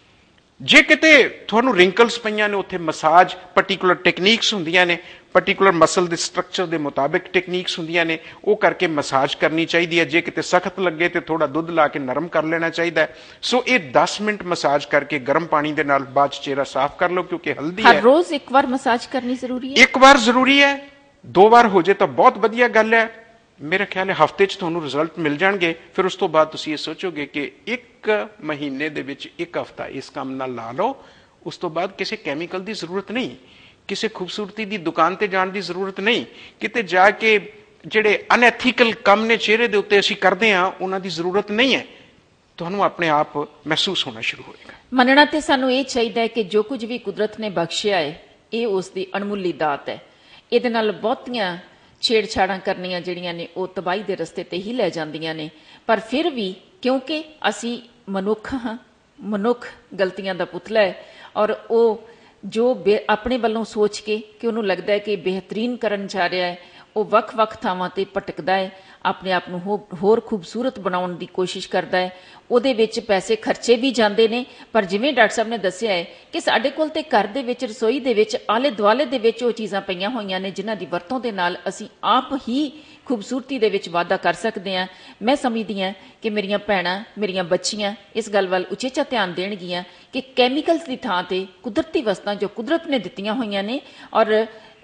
ਜੇ ਕਿਤੇ ਤੁਹਾਨੂੰ ਰਿੰਕਲਸ ਪਈਆਂ ਨੇ, ਉੱਥੇ ਮਸਾਜ ਪਾਰਟਿਕੂਲਰ ਟੈਕਨੀਕਸ ਹੁੰਦੀਆਂ ਨੇ, ਪਾਰਟਿਕੂਲਰ ਮਸਲ ਦੇ ਸਟਰਕਚਰ ਦੇ ਮੁਤਾਬਿਕ ਟੈਕਨੀਕਸ ਹੁੰਦੀਆਂ ਨੇ, ਉਹ ਕਰਕੇ ਮਸਾਜ ਕਰਨੀ ਚਾਹੀਦੀ ਹੈ। ਜੇ ਕਿਤੇ ਸਖਤ ਲੱਗੇ ਤੇ ਥੋੜਾ ਦੁੱਧ ਲਾ ਕੇ ਨਰਮ ਕਰ ਲੈਣਾ ਚਾਹੀਦਾ ਹੈ। ਸੋ ਇਹ ਦਸ ਮਿੰਟ ਮਸਾਜ ਕਰਕੇ ਗਰਮ ਪਾਣੀ ਦੇ ਨਾਲ ਬਾਅਦ ਚ ਚਿਹਰਾ ਸਾਫ਼ ਕਰ ਲਓ, ਕਿਉਂਕਿ ਹਲਦੀ ਹੈ। ਹਰ ਰੋਜ਼ ਇੱਕ ਵਾਰ ਮਸਾਜ ਕਰਨੀ ਜ਼ਰੂਰੀ ਹੈ। ਇੱਕ ਵਾਰ ਜ਼ਰੂਰੀ ਹੈ, ਦੋ ਵਾਰ ਹੋ ਜੇ ਤਾਂ ਬਹੁਤ ਵਧੀਆ ਗੱਲ ਹੈ। ਮੇਰਾ ਖਿਆਲ ਹੈ ਹਫ਼ਤੇ 'ਚ ਤੁਹਾਨੂੰ ਰਿਜ਼ਲਟ ਮਿਲ ਜਾਣਗੇ। ਫਿਰ ਉਸ ਤੋਂ ਬਾਅਦ ਤੁਸੀਂ ਇਹ ਸੋਚੋਗੇ ਕਿ ਇੱਕ ਮਹੀਨੇ ਦੇ ਵਿੱਚ ਇੱਕ ਹਫ਼ਤਾ ਇਸ ਕੰਮ ਨਾਲ ਲਾ ਲਓ। ਉਸ ਤੋਂ ਬਾਅਦ ਕਿਸੇ ਕੈਮੀਕਲ ਦੀ ਜ਼ਰੂਰਤ ਨਹੀਂ, ਕਿਸੇ ਖੂਬਸੂਰਤੀ ਦੀ ਦੁਕਾਨ ਤੇ ਜਾਣ ਦੀ ਜ਼ਰੂਰਤ ਨਹੀਂ, ਕਿਤੇ ਜਾ ਕੇ ਜਿਹੜੇ ਅਨਐਥੀਕਲ ਕੰਮ ਨੇ ਚਿਹਰੇ ਦੇ ਉੱਤੇ ਅਸੀਂ ਕਰਦੇ ਹਾਂ ਉਹਨਾਂ ਦੀ ਜ਼ਰੂਰਤ ਨਹੀਂ ਹੈ। ਤੁਹਾਨੂੰ ਆਪਣੇ ਆਪ ਮਹਿਸੂਸ ਹੋਣਾ ਸ਼ੁਰੂ ਹੋਏਗਾ। ਮੰਨਣਾ ਤੇ ਸਾਨੂੰ ਇਹ ਚਾਹੀਦਾ ਹੈ ਕਿ ਜੋ ਕੁਝ ਵੀ ਕੁਦਰਤ ਨੇ ਬਖਸ਼ਿਆ ਹੈ ਇਹ ਉਸ ਦੀ ਅਣਮੁੱਲੀ ਦਾਤ ਹੈ। ਇਹਦੇ ਨਾਲ ਬਹੁਤੀਆਂ ਛੇੜਛਾੜਾਂ ਕਰਨੀਆਂ ਜਿਹੜੀਆਂ ਨੇ ਉਹ ਤਬਾਹੀ ਦੇ ਰਸਤੇ ਤੇ ਹੀ ਲੈ ਜਾਂਦੀਆਂ ਨੇ। ਪਰ ਫਿਰ ਵੀ ਕਿਉਂਕਿ ਅਸੀਂ ਮਨੁੱਖ ਹਾਂ, ਮਨੁੱਖ ਗਲਤੀਆਂ ਦਾ ਪੁਤਲਾ ਹੈ, ਔਰ ਉਹ ਜੋ ਆਪਣੇ ਵੱਲੋਂ ਸੋਚ ਕੇ ਕਿ ਉਹਨੂੰ ਲੱਗਦਾ ਹੈ ਕਿ ਬਿਹਤਰੀਨ ਕਰਨ ਜਾ ਰਿਹਾ ਹੈ, ਉਹ ਵੱਖ-ਵੱਖ ਥਾਵਾਂ ਤੇ ਭਟਕਦਾ ਹੈ, ਆਪਣੇ ਆਪ ਨੂੰ ਹੋਰ ਖੂਬਸੂਰਤ ਬਣਾਉਣ ਦੀ ਕੋਸ਼ਿਸ਼ ਕਰਦਾ ਹੈ। ਉਹਦੇ ਵਿੱਚ ਪੈਸੇ ਖਰਚੇ ਵੀ ਜਾਂਦੇ ਨੇ। ਪਰ ਜਿਵੇਂ ਡਾਕਟਰ ਸਾਹਿਬ ਨੇ ਦੱਸਿਆ ਹੈ ਕਿ ਸਾਡੇ ਕੋਲ ਤੇ ਘਰ ਦੇ ਵਿੱਚ, ਰਸੋਈ ਦੇ ਵਿੱਚ, ਆਲੇ ਦੁਆਲੇ ਦੇ ਵਿੱਚ ਉਹ ਚੀਜ਼ਾਂ ਪਈਆਂ ਹੋਈਆਂ ਨੇ ਜਿਨ੍ਹਾਂ ਦੀ ਵਰਤੋਂ ਦੇ ਨਾਲ ਅਸੀਂ ਆਪ ਹੀ ਖੂਬਸੂਰਤੀ ਦੇ ਵਿੱਚ ਵਾਧਾ ਕਰ ਸਕਦੇ ਹਾਂ। ਮੈਂ ਸਮਝਦੀ ਹਾਂ ਕਿ ਮੇਰੀਆਂ ਭੈਣਾਂ, ਮੇਰੀਆਂ ਬੱਚੀਆਂ ਇਸ ਗੱਲ ਵੱਲ ਉਚੇਚਾ ਧਿਆਨ ਦੇਣਗੀਆਂ ਕਿ ਕੈਮੀਕਲਸ ਦੀ ਥਾਂ ਤੇ ਕੁਦਰਤੀ ਵਸਤਾਂ ਜੋ ਕੁਦਰਤ ਨੇ ਦਿੱਤੀਆਂ ਹੋਈਆਂ ਨੇ, ਔਰ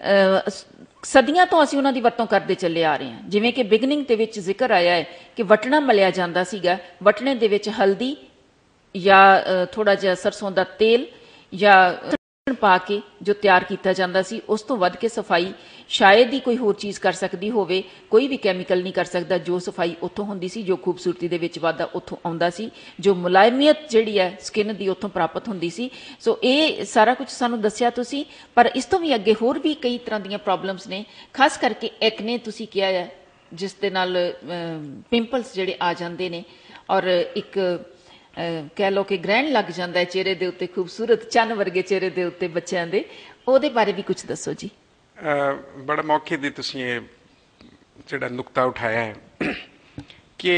ਸਦੀਆਂ ਤੋਂ ਅਸੀਂ ਉਹਨਾਂ ਦੀ ਵਰਤੋਂ ਕਰਦੇ ਚੱਲੇ ਆ ਰਹੇ ਹਾਂ। ਜਿਵੇਂ ਕਿ ਬਿਗਨਿੰਗ ਦੇ ਵਿੱਚ ਜ਼ਿਕਰ ਆਇਆ ਹੈ ਕਿ ਵਟਣਾ ਮਲਿਆ ਜਾਂਦਾ ਸੀਗਾ, ਵਟਣੇ ਦੇ ਵਿੱਚ ਹਲਦੀ ਜਾਂ ਥੋੜਾ ਜਿਹਾ ਸਰਸੋਂ ਦਾ ਤੇਲ ਜਾਂ ਪਾ ਕੇ ਜੋ ਤਿਆਰ ਕੀਤਾ ਜਾਂਦਾ ਸੀ, ਉਸ ਤੋਂ ਵੱਧ ਕੇ ਸਫਾਈ ਸ਼ਾਇਦ ਹੀ ਕੋਈ ਹੋਰ ਚੀਜ਼ ਕਰ ਸਕਦੀ ਹੋਵੇ। ਕੋਈ ਵੀ ਕੈਮੀਕਲ ਨਹੀਂ ਕਰ ਸਕਦਾ ਜੋ ਸਫਾਈ ਉੱਥੋਂ ਹੁੰਦੀ ਸੀ, ਜੋ ਖੂਬਸੂਰਤੀ ਦੇ ਵਿੱਚ ਵਾਧਾ ਉੱਥੋਂ ਆਉਂਦਾ ਸੀ, ਜੋ ਮੁਲਾਇਮੀਅਤ ਜਿਹੜੀ ਹੈ ਸਕਿਨ ਦੀ ਉੱਥੋਂ ਪ੍ਰਾਪਤ ਹੁੰਦੀ ਸੀ। ਸੋ ਇਹ ਸਾਰਾ ਕੁਝ ਸਾਨੂੰ ਦੱਸਿਆ ਤੁਸੀਂ। ਪਰ ਇਸ ਤੋਂ ਵੀ ਅੱਗੇ ਹੋਰ ਵੀ ਕਈ ਤਰ੍ਹਾਂ ਦੀਆਂ ਪ੍ਰੋਬਲਮਸ ਨੇ, ਖਾਸ ਕਰਕੇ ਐਕਨੇ ਤੁਸੀਂ ਕਿਹਾ ਹੈ, ਜਿਸ ਦੇ ਨਾਲ ਪਿੰਪਲਸ ਜਿਹੜੇ ਆ ਜਾਂਦੇ ਨੇ, ਔਰ ਇੱਕ ਕਹਿ ਲਓ ਕਿ ਗ੍ਰਹਿਣ ਲੱਗ ਜਾਂਦਾ ਹੈ ਚਿਹਰੇ ਦੇ ਉੱਤੇ, ਖੂਬਸੂਰਤ ਚੰਨ ਵਰਗੇ ਚਿਹਰੇ ਦੇ ਉੱਤੇ ਬੱਚਿਆਂ ਦੇ। ਉਹਦੇ ਬਾਰੇ ਵੀ ਕੁਝ ਦੱਸੋ ਜੀ। ਬੜਾ ਮੌਕੇ ਦੀ ਤੁਸੀਂ ਇਹ ਜਿਹੜਾ ਨੁਕਤਾ ਉਠਾਇਆ ਹੈ ਕਿ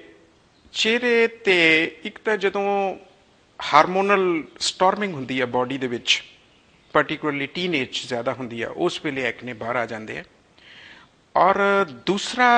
ਚਿਹਰੇ ਤੇ ਇੱਕ ਤਾਂ ਜਦੋਂ ਹਾਰਮੋਨਲ ਸਟਾਰਮਿੰਗ ਹੁੰਦੀ ਹੈ ਬਾਡੀ ਦੇ ਵਿੱਚ, ਪਾਰਟੀਕੂਲਰਲੀ ਟੀਨੇਜ ਜ਼ਿਆਦਾ ਹੁੰਦੀ ਹੈ, ਉਸ ਵੇਲੇ ਐਕਨੇ ਬਾਹਰ ਆ ਜਾਂਦੇ ਆ। ਔਰ ਦੂਸਰਾ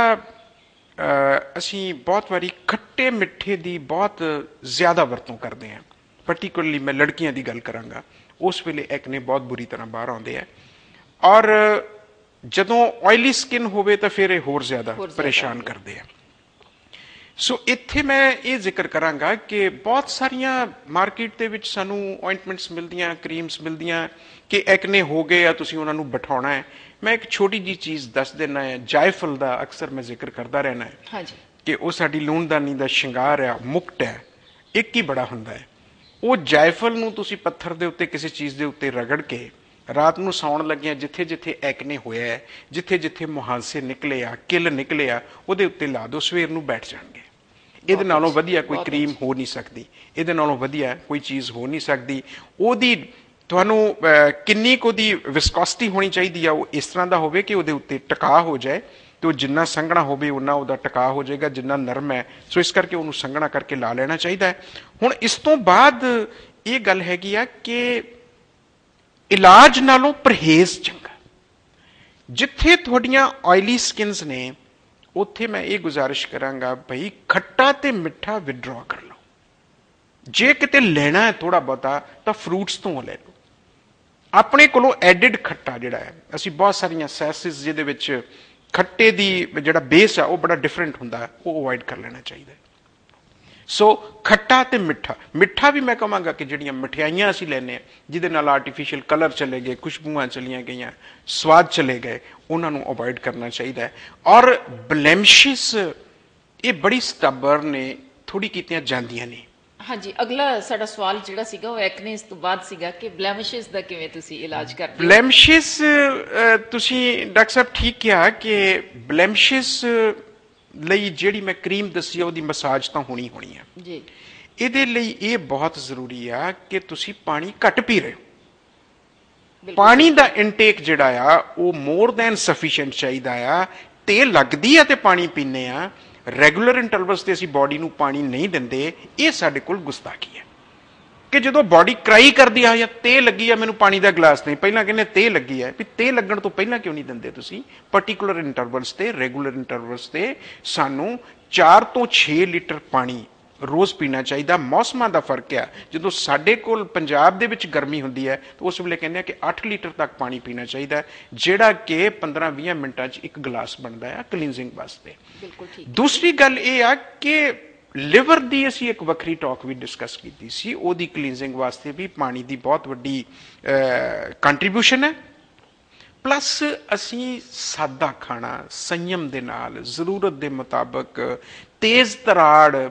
ਅਸੀਂ ਬਹੁਤ ਵਾਰੀ ਖੱਟੇ ਮਿੱਠੇ ਦੀ ਬਹੁਤ ਜ਼ਿਆਦਾ ਵਰਤੋਂ ਕਰਦੇ ਹਾਂ, ਪਾਰਟੀਕੂਲਰਲੀ ਮੈਂ ਲੜਕੀਆਂ ਦੀ ਗੱਲ ਕਰਾਂਗਾ, ਉਸ ਵੇਲੇ ਐਕਨੇ ਬਹੁਤ ਬੁਰੀ ਤਰ੍ਹਾਂ ਬਾਹਰ ਆਉਂਦੇ ਆ। ਔਰ ਜਦੋਂ ਆਇਲੀ ਸਕਿਨ ਹੋਵੇ ਤਾਂ ਫਿਰ ਇਹ ਹੋਰ ਜ਼ਿਆਦਾ ਪਰੇਸ਼ਾਨ ਕਰਦੇ ਆ। ਸੋ ਇੱਥੇ ਮੈਂ ਇਹ ਜ਼ਿਕਰ ਕਰਾਂਗਾ ਕਿ ਬਹੁਤ ਸਾਰੀਆਂ ਮਾਰਕੀਟ ਦੇ ਵਿੱਚ ਸਾਨੂੰ ਆਇੰਟਮੈਂਟਸ ਮਿਲਦੀਆਂ, ਕਰੀਮਸ ਮਿਲਦੀਆਂ ਕਿ ਐਕਨੇ ਹੋ ਗਏ ਆ, ਤੁਸੀਂ ਉਹਨਾਂ ਨੂੰ ਬਿਠਾਉਣਾ ਹੈ। ਮੈਂ ਇੱਕ ਛੋਟੀ ਜਿਹੀ ਚੀਜ਼ ਦੱਸ ਦਿੰਦਾ ਹੈ, ਜਾਇਫਲ ਦਾ ਅਕਸਰ ਮੈਂ ਜ਼ਿਕਰ ਕਰਦਾ ਰਹਿਣਾ ਹੈ। ਹਾਂਜੀ। ਕਿ ਉਹ ਸਾਡੀ ਲੂਣਦਾਨੀ ਦਾ ਸ਼ਿੰਗਾਰ ਆ, ਮੁਕਟ ਹੈ, ਇੱਕ ਹੀ ਬੜਾ ਹੁੰਦਾ ਹੈ। ਉਹ ਜਾਇਫਲ ਨੂੰ ਤੁਸੀਂ ਪੱਥਰ ਦੇ ਉੱਤੇ ਕਿਸੇ ਚੀਜ਼ ਦੇ ਉੱਤੇ ਰਗੜ ਕੇ ਰਾਤ ਨੂੰ ਸੌਣ ਲੱਗਿਆ ਜਿੱਥੇ ਜਿੱਥੇ ਐਕਨੇ ਹੋਇਆ ਹੈ, ਜਿੱਥੇ ਜਿੱਥੇ ਮੁਹਾਂਸੇ ਨਿਕਲੇ ਆ, ਕਿੱਲ ਨਿਕਲੇ ਆ, ਉਹਦੇ ਉੱਤੇ ਲਾ ਦਿਓ, ਸਵੇਰ ਨੂੰ ਬੈਠ ਜਾਣਗੇ। ਇਹਦੇ ਨਾਲੋਂ ਵਧੀਆ ਕੋਈ ਕਰੀਮ ਹੋ ਨਹੀਂ ਸਕਦੀ, ਇਹਦੇ ਨਾਲੋਂ ਵਧੀਆ ਕੋਈ ਚੀਜ਼ ਹੋ ਨਹੀਂ ਸਕਦੀ। ਉਹਦੀ ਤੁਹਾਨੂੰ ਕਿੰਨੀ ਕੁ ਉਹਦੀ ਵਿਸਕੋਸਿਟੀ ਹੋਣੀ ਚਾਹੀਦੀ ਆ, ਉਹ ਇਸ ਤਰ੍ਹਾਂ ਦਾ ਹੋਵੇ ਕਿ ਉਹਦੇ ਉੱਤੇ ਟਿਕਾ ਹੋ ਜਾਏ, ਤੇ ਉਹ ਜਿੰਨਾ ਸੰਘਣਾ ਹੋਵੇ ਉਨਾ ਉਹਦਾ ਟਿਕਾ ਹੋ ਜਾਏਗਾ, ਜਿੰਨਾ ਨਰਮ ਹੈ। ਸੋ ਇਸ ਕਰਕੇ ਉਹਨੂੰ ਸੰਘਣਾ ਕਰਕੇ ਲਾ ਲੈਣਾ ਚਾਹੀਦਾ ਹੈ। ਹੁਣ ਇਸ ਤੋਂ ਬਾਅਦ ਇਹ ਗੱਲ ਹੈਗੀ ਆ ਕਿ ਇਲਾਜ ਨਾਲੋਂ ਪਰਹੇਜ਼ ਚੰਗਾ। ਜਿੱਥੇ ਤੁਹਾਡੀਆਂ ਆਇਲੀ ਸਕਿਨਸ ਨੇ ਉੱਥੇ ਮੈਂ ਇਹ ਗੁਜ਼ਾਰਿਸ਼ ਕਰਾਂਗਾ, ਭਈ ਖੱਟਾ ਤੇ ਮਿੱਠਾ ਵਿਦਡਰਾ ਕਰ ਲਓ। ਜੇ ਕਿਤੇ ਲੈਣਾ ਹੈ ਥੋੜਾ ਬਹੁਤਾ ਤਾਂ ਫਰੂਟਸ ਤੋਂ ਲੈ ਲਓ। ਆਪਣੇ ਕੋਲੋਂ ਐਡਿਡ ਖੱਟਾ ਜਿਹੜਾ ਹੈ, ਅਸੀਂ ਬਹੁਤ ਸਾਰੀਆਂ ਸੈਸਿਸ ਜਿਹਦੇ ਵਿੱਚ ਖੱਟੇ ਦੀ ਜਿਹੜਾ ਬੇਸ ਆ ਉਹ ਬੜਾ ਡਿਫਰੈਂਟ ਹੁੰਦਾ, ਉਹ ਅਵੋਇਡ ਕਰ ਲੈਣਾ ਚਾਹੀਦਾ। ਸੋ ਖੱਟਾ ਤੇ ਮਿੱਠਾ, ਮਿੱਠਾ ਵੀ ਮੈਂ ਕਹਾਂਗਾ ਕਿ ਜਿਹੜੀਆਂ ਮਠਿਆਈਆਂ ਅਸੀਂ ਲੈਂਦੇ ਹਾਂ ਜਿਹਦੇ ਨਾਲ ਆਰਟੀਫਿਸ਼ੀਅਲ ਕਲਰ ਚਲੇ ਗਏ, ਖੁਸ਼ਬੂਆਂ ਚਲੀਆਂ ਗਈਆਂ, ਸਵਾਦ ਚਲੇ ਗਏ, ਉਹਨਾਂ ਨੂੰ ਅਵੋਇਡ ਕਰਨਾ ਚਾਹੀਦਾ ਹੈ। ਔਰ ਬਲੈਮਿਸ਼ਿਸ ਇਹ ਬੜੀ ਸਟਬਰਨ ਨੇ, ਥੋੜੀ ਕੀਤੀਆਂ ਜਾਂਦੀਆਂ ਨੇ। ਹਾਂਜੀ, ਅਗਲਾ ਸਾਡਾ ਸਵਾਲ ਜਿਹੜਾ ਸੀਗਾ ਉਹ ਐਕਨੇ ਤੋਂ ਬਾਅਦ ਸੀਗਾ ਕਿ ਬਲੈਮਿਸ਼ਿਸ ਦਾ ਕਿਵੇਂ ਤੁਸੀਂ ਇਲਾਜ ਕਰਦੇ ਹੋ? ਬਲੈਮਿਸ਼ਿਸ ਤੁਸੀਂ ਡਾਕਟਰ ਸਾਹਿਬ ਠੀਕ ਕਿਹਾ ਕਿ ਬਲੈਮਿਸ਼ਿਸ ਲਈ ਜਿਹੜੀ ਮੈਂ ਕਰੀਮ ਦੱਸੀ ਆ ਉਹਦੀ ਮਸਾਜ ਤਾਂ ਹੋਣੀ ਹੋਣੀ ਆ ਜੀ। ਇਹਦੇ ਲਈ ਇਹ ਬਹੁਤ ਜ਼ਰੂਰੀ ਆ ਕਿ ਤੁਸੀਂ ਪਾਣੀ ਘੱਟ ਪੀ ਰਹੇ ਹੋ। ਪਾਣੀ ਦਾ ਇਨਟੇਕ ਜਿਹੜਾ ਆ ਉਹ ਮੋਰ ਦੈਨ ਸਫੀਸ਼ੀਐਂਟ ਚਾਹੀਦਾ ਆ। ਤੇਲ ਲੱਗਦੀ ਆ ਤੇ ਪਾਣੀ ਪੀਂਦੇ ਆ, ਰੈਗੂਲਰ ਇੰਟਰਵਲਸ ਤੇ ਅਸੀਂ ਬਾਡੀ ਨੂੰ ਪਾਣੀ ਨਹੀਂ ਦਿੰਦੇ, ਇਹ ਸਾਡੇ ਕੋਲ ਗੁਸਤਾਖੀ ਹੈ। ਕਿ ਜਦੋਂ ਬਾਡੀ ਕਰਾਈ ਕਰਦੀ ਆ ਜਾਂ ਤੇਹ ਲੱਗੀ ਆ ਮੈਨੂੰ ਪਾਣੀ ਦਾ ਗਲਾਸ ਨਹੀਂ, ਪਹਿਲਾਂ ਕਹਿੰਦੇ ਤੇਹ ਲੱਗੀ ਹੈ, ਵੀ ਤੇਹ ਲੱਗਣ ਤੋਂ ਪਹਿਲਾਂ ਕਿਉਂ ਨਹੀਂ ਦਿੰਦੇ ਤੁਸੀਂ? ਪਰਟੀਕੂਲਰ ਇੰਟਰਵਲਸ ਤੇ, ਰੈਗੂਲਰ ਇੰਟਰਵਲਸ ਤੇ ਸਾਨੂੰ ਚਾਰ ਤੋਂ ਛੇ ਲੀਟਰ ਪਾਣੀ ਰੋਜ਼ ਪੀਣਾ ਚਾਹੀਦਾ। ਮੌਸਮਾਂ ਦਾ ਫਰਕ ਆ, ਜਦੋਂ ਸਾਡੇ ਕੋਲ ਪੰਜਾਬ ਦੇ ਵਿੱਚ ਗਰਮੀ ਹੁੰਦੀ ਹੈ ਤਾਂ ਉਸ ਵੇਲੇ ਕਹਿੰਦੇ ਆ ਕਿ ਅੱਠ ਲੀਟਰ ਤੱਕ ਪਾਣੀ ਪੀਣਾ ਚਾਹੀਦਾ, ਜਿਹੜਾ ਕਿ ਪੰਦਰਾਂ ਵੀਹ ਮਿੰਟਾਂ 'ਚ ਇੱਕ ਗਲਾਸ ਬਣਦਾ ਆ ਕਲੀਨਜ਼ਿੰਗ ਵਾਸਤੇ। ਦੂਸਰੀ ਗੱਲ ਇਹ ਆ ਕਿ ਲਿਵਰ ਦੀ ਅਸੀਂ ਇੱਕ ਵੱਖਰੀ ਟਾਕ ਵੀ ਡਿਸਕਸ ਕੀਤੀ ਸੀ, ਉਹਦੀ ਕਲੀਨਜ਼ਿੰਗ ਵਾਸਤੇ ਵੀ ਪਾਣੀ ਦੀ ਬਹੁਤ ਵੱਡੀ ਕੰਟਰੀਬਿਊਸ਼ਨ ਹੈ। ਪਲੱਸ ਅਸੀਂ ਸਾਦਾ ਖਾਣਾ ਸੰਯਮ ਦੇ ਨਾਲ, ਜ਼ਰੂਰਤ ਦੇ ਮੁਤਾਬਕ, ਤੇਜ਼ ਤਰਾੜ,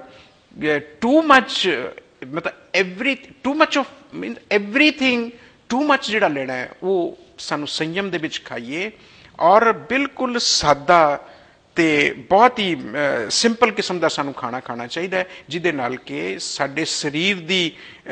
ਟੂ ਮਚ ਮਤਲਬ every too much of mean everything too much ਜਿਹੜਾ ਲੈਣਾ ਹੈ ਉਹ ਸਾਨੂੰ ਸੰਯਮ ਦੇ ਵਿੱਚ ਖਾਈਏ, ਔਰ ਬਿਲਕੁਲ ਸਾਦਾ ਤੇ ਬਹੁਤ ਹੀ ਸਿੰਪਲ ਕਿਸਮ ਦਾ ਸਾਨੂੰ ਖਾਣਾ ਖਾਣਾ ਚਾਹੀਦਾ ਹੈ, ਜਿਹਦੇ ਨਾਲ ਕਿ ਸਾਡੇ ਸਰੀਰ ਦੀ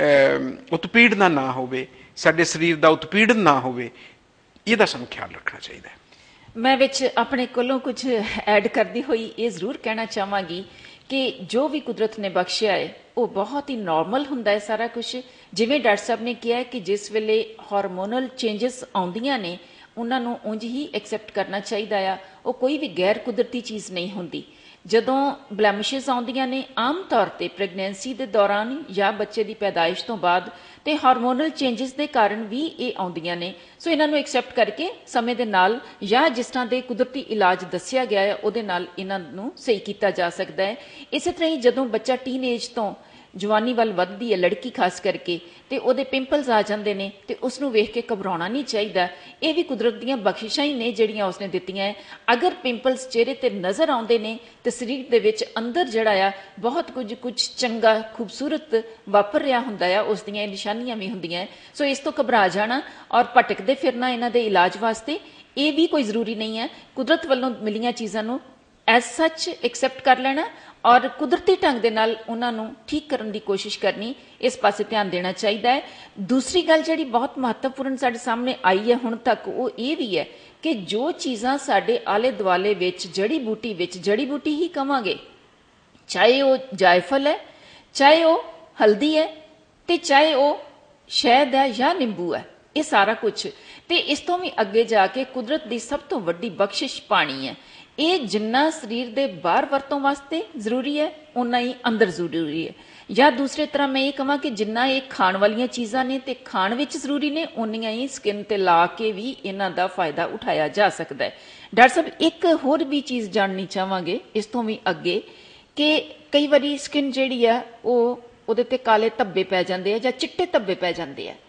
ਉਤਪੀੜਨਾ ਨਾ ਹੋਵੇ, ਸਾਡੇ ਸਰੀਰ ਦਾ ਉਤਪੀੜਨ ਨਾ ਹੋਵੇ, ਇਹਦਾ ਸਾਨੂੰ ਖਿਆਲ ਰੱਖਣਾ ਚਾਹੀਦਾ ਹੈ। ਮੈਂ ਵਿੱਚ ਆਪਣੇ ਕੋਲੋਂ ਕੁਝ ਐਡ ਕਰਦੀ ਹੋਈ ਇਹ ਜ਼ਰੂਰ ਕਹਿਣਾ ਚਾਹਾਂਗੀ ਕਿ ਜੋ ਵੀ ਕੁਦਰਤ ਨੇ ਬਖਸ਼ਿਆ ਹੈ ਉਹ ਬਹੁਤ ਹੀ ਨਾਰਮਲ ਹੁੰਦਾ ਹੈ ਸਾਰਾ ਕੁਝ। ਜਿਵੇਂ ਡਾਕਟਰ ਸਾਹਿਬ ਨੇ ਕਿਹਾ ਕਿ ਜਿਸ ਵੇਲੇ ਹਾਰਮੋਨਲ ਚੇਂਜਸ ਆਉਂਦੀਆਂ ਨੇ ਉਹਨਾਂ ਨੂੰ ਉਂਝ ਹੀ ਐਕਸੈਪਟ ਕਰਨਾ ਚਾਹੀਦਾ ਆ, ਉਹ ਕੋਈ ਵੀ ਗੈਰ ਕੁਦਰਤੀ ਚੀਜ਼ ਨਹੀਂ ਹੁੰਦੀ। ਜਦੋਂ ਬਲੈਮਿਸ਼ਸ ਆਉਂਦੀਆਂ ਨੇ ਆਮ ਤੌਰ ਤੇ ਪ੍ਰੈਗਨੈਂਸੀ ਦੇ ਦੌਰਾਨ ਜਾਂ ਬੱਚੇ ਦੀ ਪੈਦਾਇਸ਼ ਤੋਂ ਬਾਅਦ, ਤੇ ਹਾਰਮੋਨਲ ਚੇਂਜਸ ਦੇ ਕਾਰਨ ਵੀ ਇਹ ਆਉਂਦੀਆਂ ਨੇ। ਸੋ ਇਹਨਾਂ ਨੂੰ ਐਕਸੈਪਟ ਕਰਕੇ ਸਮੇਂ ਦੇ ਨਾਲ ਜਾਂ ਜਿਸ ਤਰ੍ਹਾਂ ਦੇ ਕੁਦਰਤੀ ਇਲਾਜ ਦੱਸਿਆ ਗਿਆ ਹੈ ਉਹਦੇ ਨਾਲ ਇਹਨਾਂ ਨੂੰ ਸਹੀ ਕੀਤਾ ਜਾ ਸਕਦਾ ਹੈ। ਇਸੇ ਤਰ੍ਹਾਂ ਹੀ ਜਦੋਂ ਬੱਚਾ ਟੀਨ ਏਜ ਤੋਂ ਜਵਾਨੀ ਵੱਲ ਵੱਧਦੀ ਹੈ, ਲੜਕੀ ਖਾਸ ਕਰਕੇ, ਤੇ ਉਹਦੇ ਪਿੰਪਲਸ ਆ ਜਾਂਦੇ ਨੇ ਤੇ ਉਸ ਨੂੰ ਵੇਖ ਕੇ ਘਬਰਾਉਣਾ ਨਹੀਂ ਚਾਹੀਦਾ। ਇਹ ਵੀ ਕੁਦਰਤ ਦੀਆਂ ਬਖਸ਼ਿਸ਼ਾਂ ਹੀ ਨੇ ਜਿਹੜੀਆਂ ਉਸਨੇ ਦਿੱਤੀਆਂ ਹੈ। ਅਗਰ ਪਿੰਪਲਸ ਚਿਹਰੇ ਤੇ ਨਜ਼ਰ ਆਉਂਦੇ ਨੇ ਤੇ ਸਰੀਰ ਦੇ ਵਿੱਚ ਅੰਦਰ ਜਿਹੜਾ ਆ ਬਹੁਤ ਕੁਝ ਕੁਝ ਚੰਗਾ ਖੂਬਸੂਰਤ ਵਾਪਰ ਰਿਹਾ ਹੁੰਦਾ ਆ, ਉਸ ਦੀਆਂ ਨਿਸ਼ਾਨੀਆਂ ਵੀ ਹੁੰਦੀਆਂ। ਸੋ ਇਸ ਤੋਂ ਘਬਰਾ ਜਾਣਾ ਔਰ ਭਟਕਦੇ ਫਿਰਨਾ ਇਹਨਾਂ ਦੇ ਇਲਾਜ ਵਾਸਤੇ ਇਹ ਵੀ ਕੋਈ ਜ਼ਰੂਰੀ ਨਹੀਂ ਹੈ। ਕੁਦਰਤ ਵੱਲੋਂ ਮਿਲੀਆਂ ਚੀਜ਼ਾਂ ਨੂੰ ਐਜ਼ ਸੱਚ ਐਕਸੈਪਟ ਕਰ ਲੈਣਾ ਔਰ ਕੁਦਰਤੀ ਢੰਗ ਦੇ ਨਾਲ ਉਹਨਾਂ ਨੂੰ ਠੀਕ ਕਰਨ ਦੀ ਕੋਸ਼ਿਸ਼ ਕਰਨੀ, ਇਸ ਪਾਸੇ ਧਿਆਨ ਦੇਣਾ ਚਾਹੀਦਾ ਹੈ। ਦੂਸਰੀ ਗੱਲ ਜਿਹੜੀ ਬਹੁਤ ਮਹੱਤਵਪੂਰਨ ਸਾਡੇ ਸਾਹਮਣੇ ਆਈ ਹੈ ਹੁਣ ਤੱਕ, ਉਹ ਇਹ ਵੀ ਹੈ ਕਿ ਜੋ ਚੀਜ਼ਾਂ ਸਾਡੇ ਆਲੇ ਦੁਆਲੇ ਵਿੱਚ ਜੜੀ ਬੂਟੀ ਵਿੱਚ, ਜੜੀ ਬੂਟੀ ਹੀ ਕਵਾਂਗੇ, ਚਾਹੇ ਉਹ ਜਾਇਫਲ ਹੈ, ਚਾਹੇ ਉਹ ਹਲਦੀ ਹੈ, ਤੇ ਚਾਹੇ ਉਹ ਸ਼ਹਿਦ ਹੈ ਜਾਂ ਨਿੰਬੂ ਹੈ, ਇਹ ਸਾਰਾ ਕੁਝ, ਤੇ ਇਸ ਤੋਂ ਵੀ ਅੱਗੇ ਜਾ ਕੇ ਕੁਦਰਤ ਦੀ ਸਭ ਤੋਂ ਵੱਡੀ ਬਖਸ਼ਿਸ਼ ਪਾਣੀ ਹੈ। ਇਹ ਜਿੰਨਾ ਸਰੀਰ ਦੇ ਬਾਹਰ ਵਰਤੋਂ ਵਾਸਤੇ ਜ਼ਰੂਰੀ ਹੈ ਉਨਾ ਹੀ ਅੰਦਰ ਜ਼ਰੂਰੀ ਹੈ। ਜਾਂ ਦੂਸਰੇ ਤਰ੍ਹਾਂ ਮੈਂ ਇਹ ਕਹਾਂ ਕਿ ਜਿੰਨਾ ਇਹ ਖਾਣ ਵਾਲੀਆਂ ਚੀਜ਼ਾਂ ਨੇ ਤੇ ਖਾਣ ਵਿੱਚ ਜ਼ਰੂਰੀ ਨੇ, ਉਨੀਆਂ ਹੀ ਸਕਿਨ ਤੇ ਲਾ ਕੇ ਵੀ ਇਹਨਾਂ ਦਾ ਫਾਇਦਾ ਉਠਾਇਆ ਜਾ ਸਕਦਾ ਹੈ। ਡਾਕਟਰ ਸਾਹਿਬ ਇੱਕ ਹੋਰ ਵੀ ਚੀਜ਼ ਜਾਣਨੀ ਚਾਹਾਂਗੇ ਇਸ ਤੋਂ ਵੀ ਅੱਗੇ, ਕਿ ਕਈ ਵਾਰੀ ਸਕਿਨ ਜਿਹੜੀ ਆ ਉਹ ਉਹਦੇ ਤੇ ਕਾਲੇ ਧੱਬੇ ਪੈ ਜਾਂਦੇ ਆ ਜਾਂ ਚਿੱਟੇ ਧੱਬੇ ਪੈ ਜਾਂਦੇ ਆ,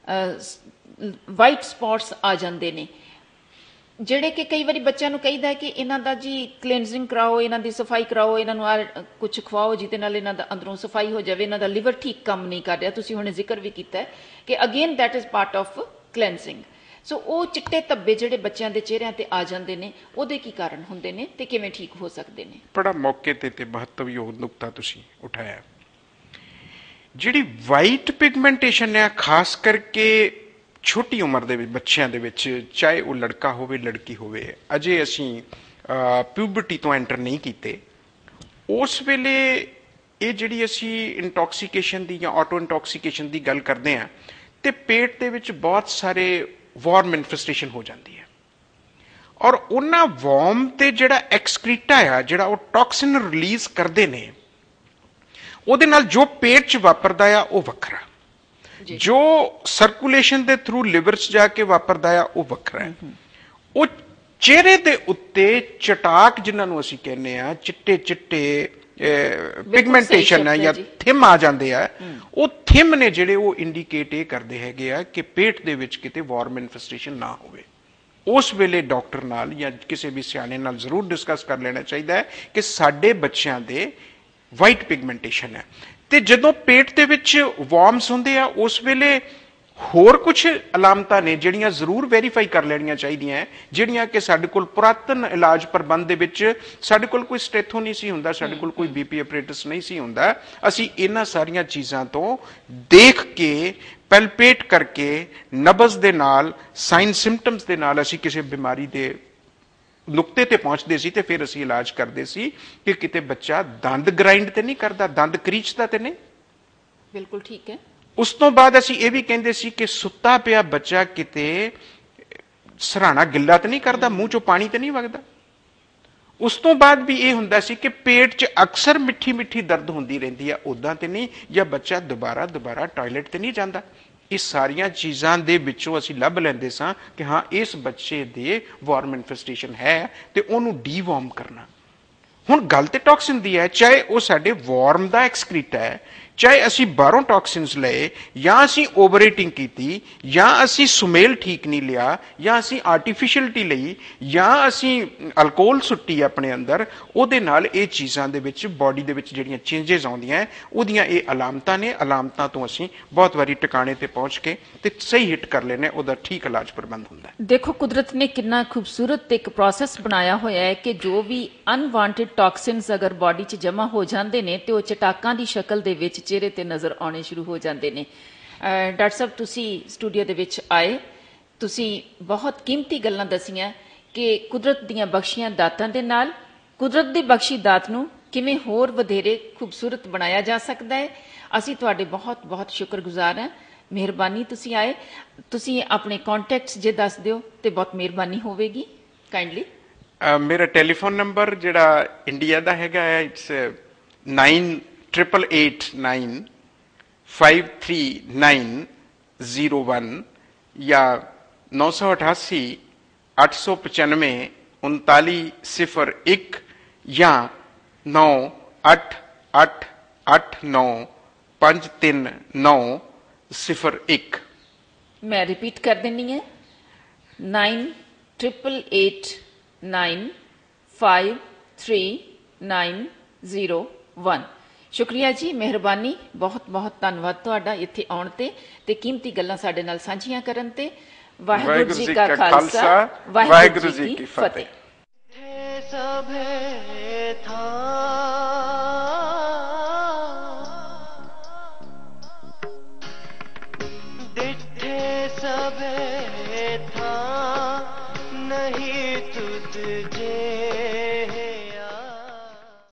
ਵਾਈਟ ਸਪੌਟਸ ਆ ਜਾਂਦੇ ਨੇ, ਜਿਹੜੇ ਕਿ ਕਈ ਵਾਰੀ ਬੱਚਿਆਂ ਨੂੰ ਕਹੀਦਾ ਹੈ ਕਿ ਇਹਨਾਂ ਦਾ ਜੀ ਕਲੀਨਜ਼ਿੰਗ ਕਰਾਓ, ਇਹਨਾਂ ਦੀ ਸਫਾਈ ਕਰਾਓ, ਇਹਨਾਂ ਨੂੰ ਆ ਕੁਝ ਖਵਾਓ ਜਿਹਦੇ ਨਾਲ ਇਹਨਾਂ ਦਾ ਅੰਦਰੋਂ ਸਫਾਈ ਹੋ ਜਾਵੇ, ਇਹਨਾਂ ਦਾ ਲਿਵਰ ਠੀਕ ਕੰਮ ਨਹੀਂ ਕਰ ਰਿਹਾ। ਤੁਸੀਂ ਹੁਣ ਜ਼ਿਕਰ ਵੀ ਕੀਤਾ ਹੈ ਕਿ again that is part of cleansing. So ਉਹ ਚਿੱਟੇ ਧੱਬੇ ਜਿਹੜੇ ਬੱਚਿਆਂ ਦੇ ਚਿਹਰਿਆਂ ਤੇ ਆ ਜਾਂਦੇ ਨੇ, ਉਹਦੇ ਕੀ ਕਾਰਨ ਹੁੰਦੇ ਨੇ ਤੇ ਕਿਵੇਂ ਠੀਕ ਹੋ ਸਕਦੇ ਨੇ? ਬੜਾ ਮੌਕੇ ਤੇ ਤੇ ਮਹੱਤਵਯੋਗ ਨੁਕਤਾ ਤੁਸੀਂ ਉਠਾਇਆ। ਜਿਹੜੀ ਵਾਈਟ ਪਿਗਮੈਂਟੇਸ਼ਨ ਹੈ, ਖਾਸ ਕਰਕੇ ਛੋਟੀ ਉਮਰ ਦੇ ਵਿੱਚ ਬੱਚਿਆਂ ਦੇ ਵਿੱਚ, ਚਾਹੇ ਉਹ ਲੜਕਾ ਹੋਵੇ ਲੜਕੀ ਹੋਵੇ, ਅਜੇ ਅਸੀਂ ਪਿਊਬਰਟੀ ਤੋਂ ਐਂਟਰ ਨਹੀਂ ਕੀਤੇ, ਉਸ ਵੇਲੇ ਇਹ ਜਿਹੜੀ ਅਸੀਂ ਇੰਟੌਕਸੀਕੇਸ਼ਨ ਦੀ ਜਾਂ ਆਟੋ ਇੰਟੌਕਸੀਕੇਸ਼ਨ ਦੀ ਗੱਲ ਕਰਦੇ ਹਾਂ ਤੇ ਪੇਟ ਦੇ ਵਿੱਚ ਬਹੁਤ ਸਾਰੇ ਵਾਰਮ ਇਨਫੈਸਟੇਸ਼ਨ ਹੋ ਜਾਂਦੀ ਹੈ, ਔਰ ਉਹਨਾਂ ਵਾਰਮ ਤੇ ਜਿਹੜਾ ਐਕਸਕ੍ਰੀਟਾ ਆ, ਜਿਹੜਾ ਉਹ ਟੌਕਸਿਨ ਰਿਲੀਜ਼ ਕਰਦੇ ਨੇ, ਉਹਦੇ ਨਾਲ ਜੋ ਪੇਟ 'ਚ ਵਾਪਰਦਾ ਆ ਉਹ ਵੱਖਰਾ, ਜੋ ਸਰਕੂਲੇਸ਼ਨ ਦੇ ਥਰੂ ਲਿਵਰ 'ਚ ਜਾ ਕੇ ਵਾਪਰਦਾ ਆ ਉਹ ਵੱਖਰਾ ਹੈ। ਉਹ ਚਿਹਰੇ ਦੇ ਉੱਤੇ ਚਟਾਕ ਜਿਹਨਾਂ ਨੂੰ ਅਸੀਂ ਕਹਿੰਦੇ ਆ, ਚਿੱਟੇ ਚਿੱਟੇ ਪਿਗਮੈਂਟੇਸ਼ਨ ਹੈ ਜਾਂ ਥਿਮ ਆ ਜਾਂਦੇ ਆ, ਉਹ ਥਿਮ ਨੇ ਜਿਹੜੇ ਉਹ ਇੰਡੀਕੇਟ ਇਹ ਕਰਦੇ ਹੈਗੇ ਆ ਕਿ ਪੇਟ ਦੇ ਵਿੱਚ ਕਿਤੇ ਵਾਰਮ ਇਨਫੈਸਟੇਸ਼ਨ ਨਾ ਹੋਵੇ। ਉਸ ਵੇਲੇ ਡਾਕਟਰ ਨਾਲ ਜਾਂ ਕਿਸੇ ਵੀ ਸਿਆਣੇ ਨਾਲ ਜ਼ਰੂਰ ਡਿਸਕਸ ਕਰ ਲੈਣਾ ਚਾਹੀਦਾ ਹੈ ਕਿ ਸਾਡੇ ਬੱਚਿਆਂ ਦੇ ਵਾਈਟ ਪਿਗਮੈਂਟੇਸ਼ਨ ਹੈ। ਤੇ ਜਦੋਂ ਪੇਟ ਦੇ ਵਿੱਚ ਵਾਰਮਸ ਹੁੰਦੇ ਆ ਉਸ ਵੇਲੇ ਹੋਰ ਕੁਝ ਅਲਾਮਤਾਂ ਨੇ ਜਿਹੜੀਆਂ ਜ਼ਰੂਰ ਵੈਰੀਫਾਈ ਕਰ ਲੈਣੀਆਂ ਚਾਹੀਦੀਆਂ, ਜਿਹੜੀਆਂ ਕਿ ਸਾਡੇ ਕੋਲ ਪੁਰਾਤਨ ਇਲਾਜ ਪ੍ਰਬੰਧ ਦੇ ਵਿੱਚ ਸਾਡੇ ਕੋਲ ਕੋਈ ਸਟੈਥੋ ਨਹੀਂ ਸੀ ਹੁੰਦਾ, ਸਾਡੇ ਕੋਲ ਕੋਈ ਬੀਪੀ ਆਪਰੇਟਸ ਨਹੀਂ ਸੀ ਹੁੰਦਾ। ਅਸੀਂ ਇਹਨਾਂ ਸਾਰੀਆਂ ਚੀਜ਼ਾਂ ਤੋਂ ਦੇਖ ਕੇ, ਪੈਲਪੇਟ ਕਰਕੇ, ਨਬਜ਼ ਦੇ ਨਾਲ, ਸਾਈਨ ਸਿੰਪਟਮਸ ਦੇ ਨਾਲ ਅਸੀਂ ਕਿਸੇ ਬਿਮਾਰੀ ਦੇ ਨੁਕਤੇ ਤੇ ਪਹੁੰਚਦੇ ਸੀ ਤੇ ਫਿਰ ਅਸੀਂ ਇਲਾਜ ਕਰਦੇ ਸੀ ਕਿ ਕਿਤੇ ਬੱਚਾ ਦੰਦ ਗ੍ਰਾਈਂਡ ਤੇ ਨਹੀਂ ਕਰਦਾ, ਦੰਦ ਕਰੀਚਦਾ ਤੇ ਨਹੀਂ। ਬਿਲਕੁਲ ਠੀਕ ਹੈ। ਉਸ ਤੋਂ ਬਾਅਦ ਅਸੀਂ ਇਹ ਵੀ ਕਹਿੰਦੇ ਸੀ ਕਿ ਸੁੱਤਾ ਪਿਆ ਬੱਚਾ ਕਿਤੇ ਸਰਾਣਾ ਗਿੱਲਾ ਤੇ ਨਹੀਂ ਕਰਦਾ, ਮੂੰਹ ਚੋਂ ਪਾਣੀ ਤੇ ਨਹੀਂ ਵਗਦਾ। ਉਸ ਤੋਂ ਬਾਅਦ ਵੀ ਇਹ ਹੁੰਦਾ ਸੀ ਕਿ ਪੇਟ 'ਚ ਅਕਸਰ ਮਿੱਠੀ ਮਿੱਠੀ ਦਰਦ ਹੁੰਦੀ ਰਹਿੰਦੀ ਹੈ, ਉੱਦਾਂ ਤੇ ਨਹੀਂ, ਜਾਂ ਬੱਚਾ ਦੁਬਾਰਾ ਦੁਬਾਰਾ ਟਾਇਲਟ ਤੇ ਨਹੀਂ ਜਾਂਦਾ। ਇਹ ਸਾਰੀਆਂ ਚੀਜ਼ਾਂ ਦੇ ਵਿੱਚੋਂ ਅਸੀਂ ਲੱਭ ਲੈਂਦੇ ਸਾਂ ਕਿ ਹਾਂ ਇਸ ਬੱਚੇ ਦੇ ਵਾਰਮ ਇਨਫੈਸਟੇਸ਼ਨ ਹੈ ਤੇ ਉਹਨੂੰ ਡੀਵਾਰਮ ਕਰਨਾ। ਹੁਣ ਗੱਲ ਤੇ ਟੌਕਸਿਨ ਦੀ ਹੈ, ਚਾਹੇ ਉਹ ਸਾਡੇ ਵਾਰਮ ਦਾ ਐਕਸਕ੍ਰੀਟ ਹੈ, ਚਾਹੇ ਅਸੀਂ ਬਾਹਰੋਂ ਟੌਕਸਿਨਸ ਲਏ, ਜਾਂ ਅਸੀਂ ਓਵਰ ਈਟਿੰਗ ਕੀਤੀ, ਜਾਂ ਅਸੀਂ ਸੁਮੇਲ ਠੀਕ ਨਹੀਂ ਲਿਆ, ਜਾਂ ਅਸੀਂ ਆਰਟੀਫਿਸ਼ਲਟੀ ਲਈ, ਜਾਂ ਅਸੀਂ ਅਲਕੋਹਲ ਸੁੱਟੀ ਆਪਣੇ ਅੰਦਰ, ਉਹਦੇ ਨਾਲ ਇਹ ਚੀਜ਼ਾਂ ਦੇ ਵਿੱਚ ਬਾਡੀ ਦੇ ਵਿੱਚ ਜਿਹੜੀਆਂ ਚੇਂਜਸ ਆਉਂਦੀਆਂ ਉਹਦੀਆਂ ਇਹ ਅਲਾਮਤਾਂ ਨੇ। ਅਲਾਮਤਾਂ ਤੋਂ ਅਸੀਂ ਬਹੁਤ ਵਾਰੀ ਟਿਕਾਣੇ ਤੇ ਪਹੁੰਚ ਕੇ ਤੇ ਸਹੀ ਹਿੱਟ ਕਰ ਲੈਨੇ, ਉਹਦਾ ਠੀਕ ਇਲਾਜ ਪ੍ਰਬੰਧ ਹੁੰਦਾ। ਦੇਖੋ ਕੁਦਰਤ ਨੇ ਕਿੰਨਾ ਖੂਬਸੂਰਤ ਇੱਕ ਪ੍ਰੋਸੈਸ ਬਣਾਇਆ ਹੋਇਆ ਹੈ ਕਿ ਜੋ ਵੀ ਅਨਵਾਂਟਿਡ ਟੌਕਸਿਨਸ ਅਗਰ ਬਾਡੀ 'ਚ ਜਮ੍ਹਾਂ ਹੋ ਜਾਂਦੇ ਨੇ ਤੇ ਉਹ ਚਟਾਕਾਂ ਦੀ ਸ਼ਕਲ ਦੇ ਵਿੱਚ ਚਿਹਰੇ ਤੇ ਨਜ਼ਰ ਆਉਣੇ ਸ਼ੁਰੂ ਹੋ ਜਾਂਦੇ ਨੇ। ਡਾਕਟਰ ਸਾਹਿਬ ਤੁਸੀਂ ਸਟੂਡੀਓ ਦੇ ਵਿੱਚ ਆਏ, ਤੁਸੀਂ ਬਹੁਤ ਕੀਮਤੀ ਗੱਲਾਂ ਦਸੀਆਂ ਕਿ ਕੁਦਰਤ ਦੀਆਂ ਬਖਸ਼ੀਆਂ ਦਾਤਾਂ ਦੇ ਨਾਲ ਕੁਦਰਤ ਦੀ ਬਖਸ਼ੀ ਦਾਤ ਨੂੰ ਕਿਵੇਂ ਹੋਰ ਵਧੇਰੇ ਖੂਬਸੂਰਤ ਬਣਾਇਆ ਜਾ ਸਕਦਾ ਹੈ। ਅਸੀਂ ਤੁਹਾਡੇ ਬਹੁਤ ਬਹੁਤ ਸ਼ੁਕਰਗੁਜ਼ਾਰ ਹਾਂ, ਮਿਹਰਬਾਨੀ ਤੁਸੀਂ ਆਏ। ਤੁਸੀਂ ਆਪਣੇ ਕੰਟੈਕਟਸ ਜੇ ਦੱਸ ਦਿਓ ਤੇ ਬਹੁਤ ਮਿਹਰਬਾਨੀ ਹੋਵੇਗੀ, ਕਾਈਂਡਲੀ। ਮੇਰਾ ਟੈਲੀਫੋਨ ਨੰਬਰ ਜਿਹੜਾ ਇੰਡੀਆ ਦਾ ਹੈਗਾ ਹੈ, it's nine triple eight nine five three nine zero one, या नौ सौ अठासी अठ सौ पचानवे उनताली सिफर एक, या नौ अठ अठ अठ नौ पाँच तीन नौ सिफर एक। मैं रिपीट कर देनी है, nine triple eight nine five three nine zero one. शुक्रिया जी, मेहरबानी, बहुत बहुत धन्यवाद तुहाडा इत्थे आउण ते ते कीमती गल्लां साडे नाल सांझियां करन ते। वाहिगुरू जी का खालसा, वाहिगुरू जी की फतेह।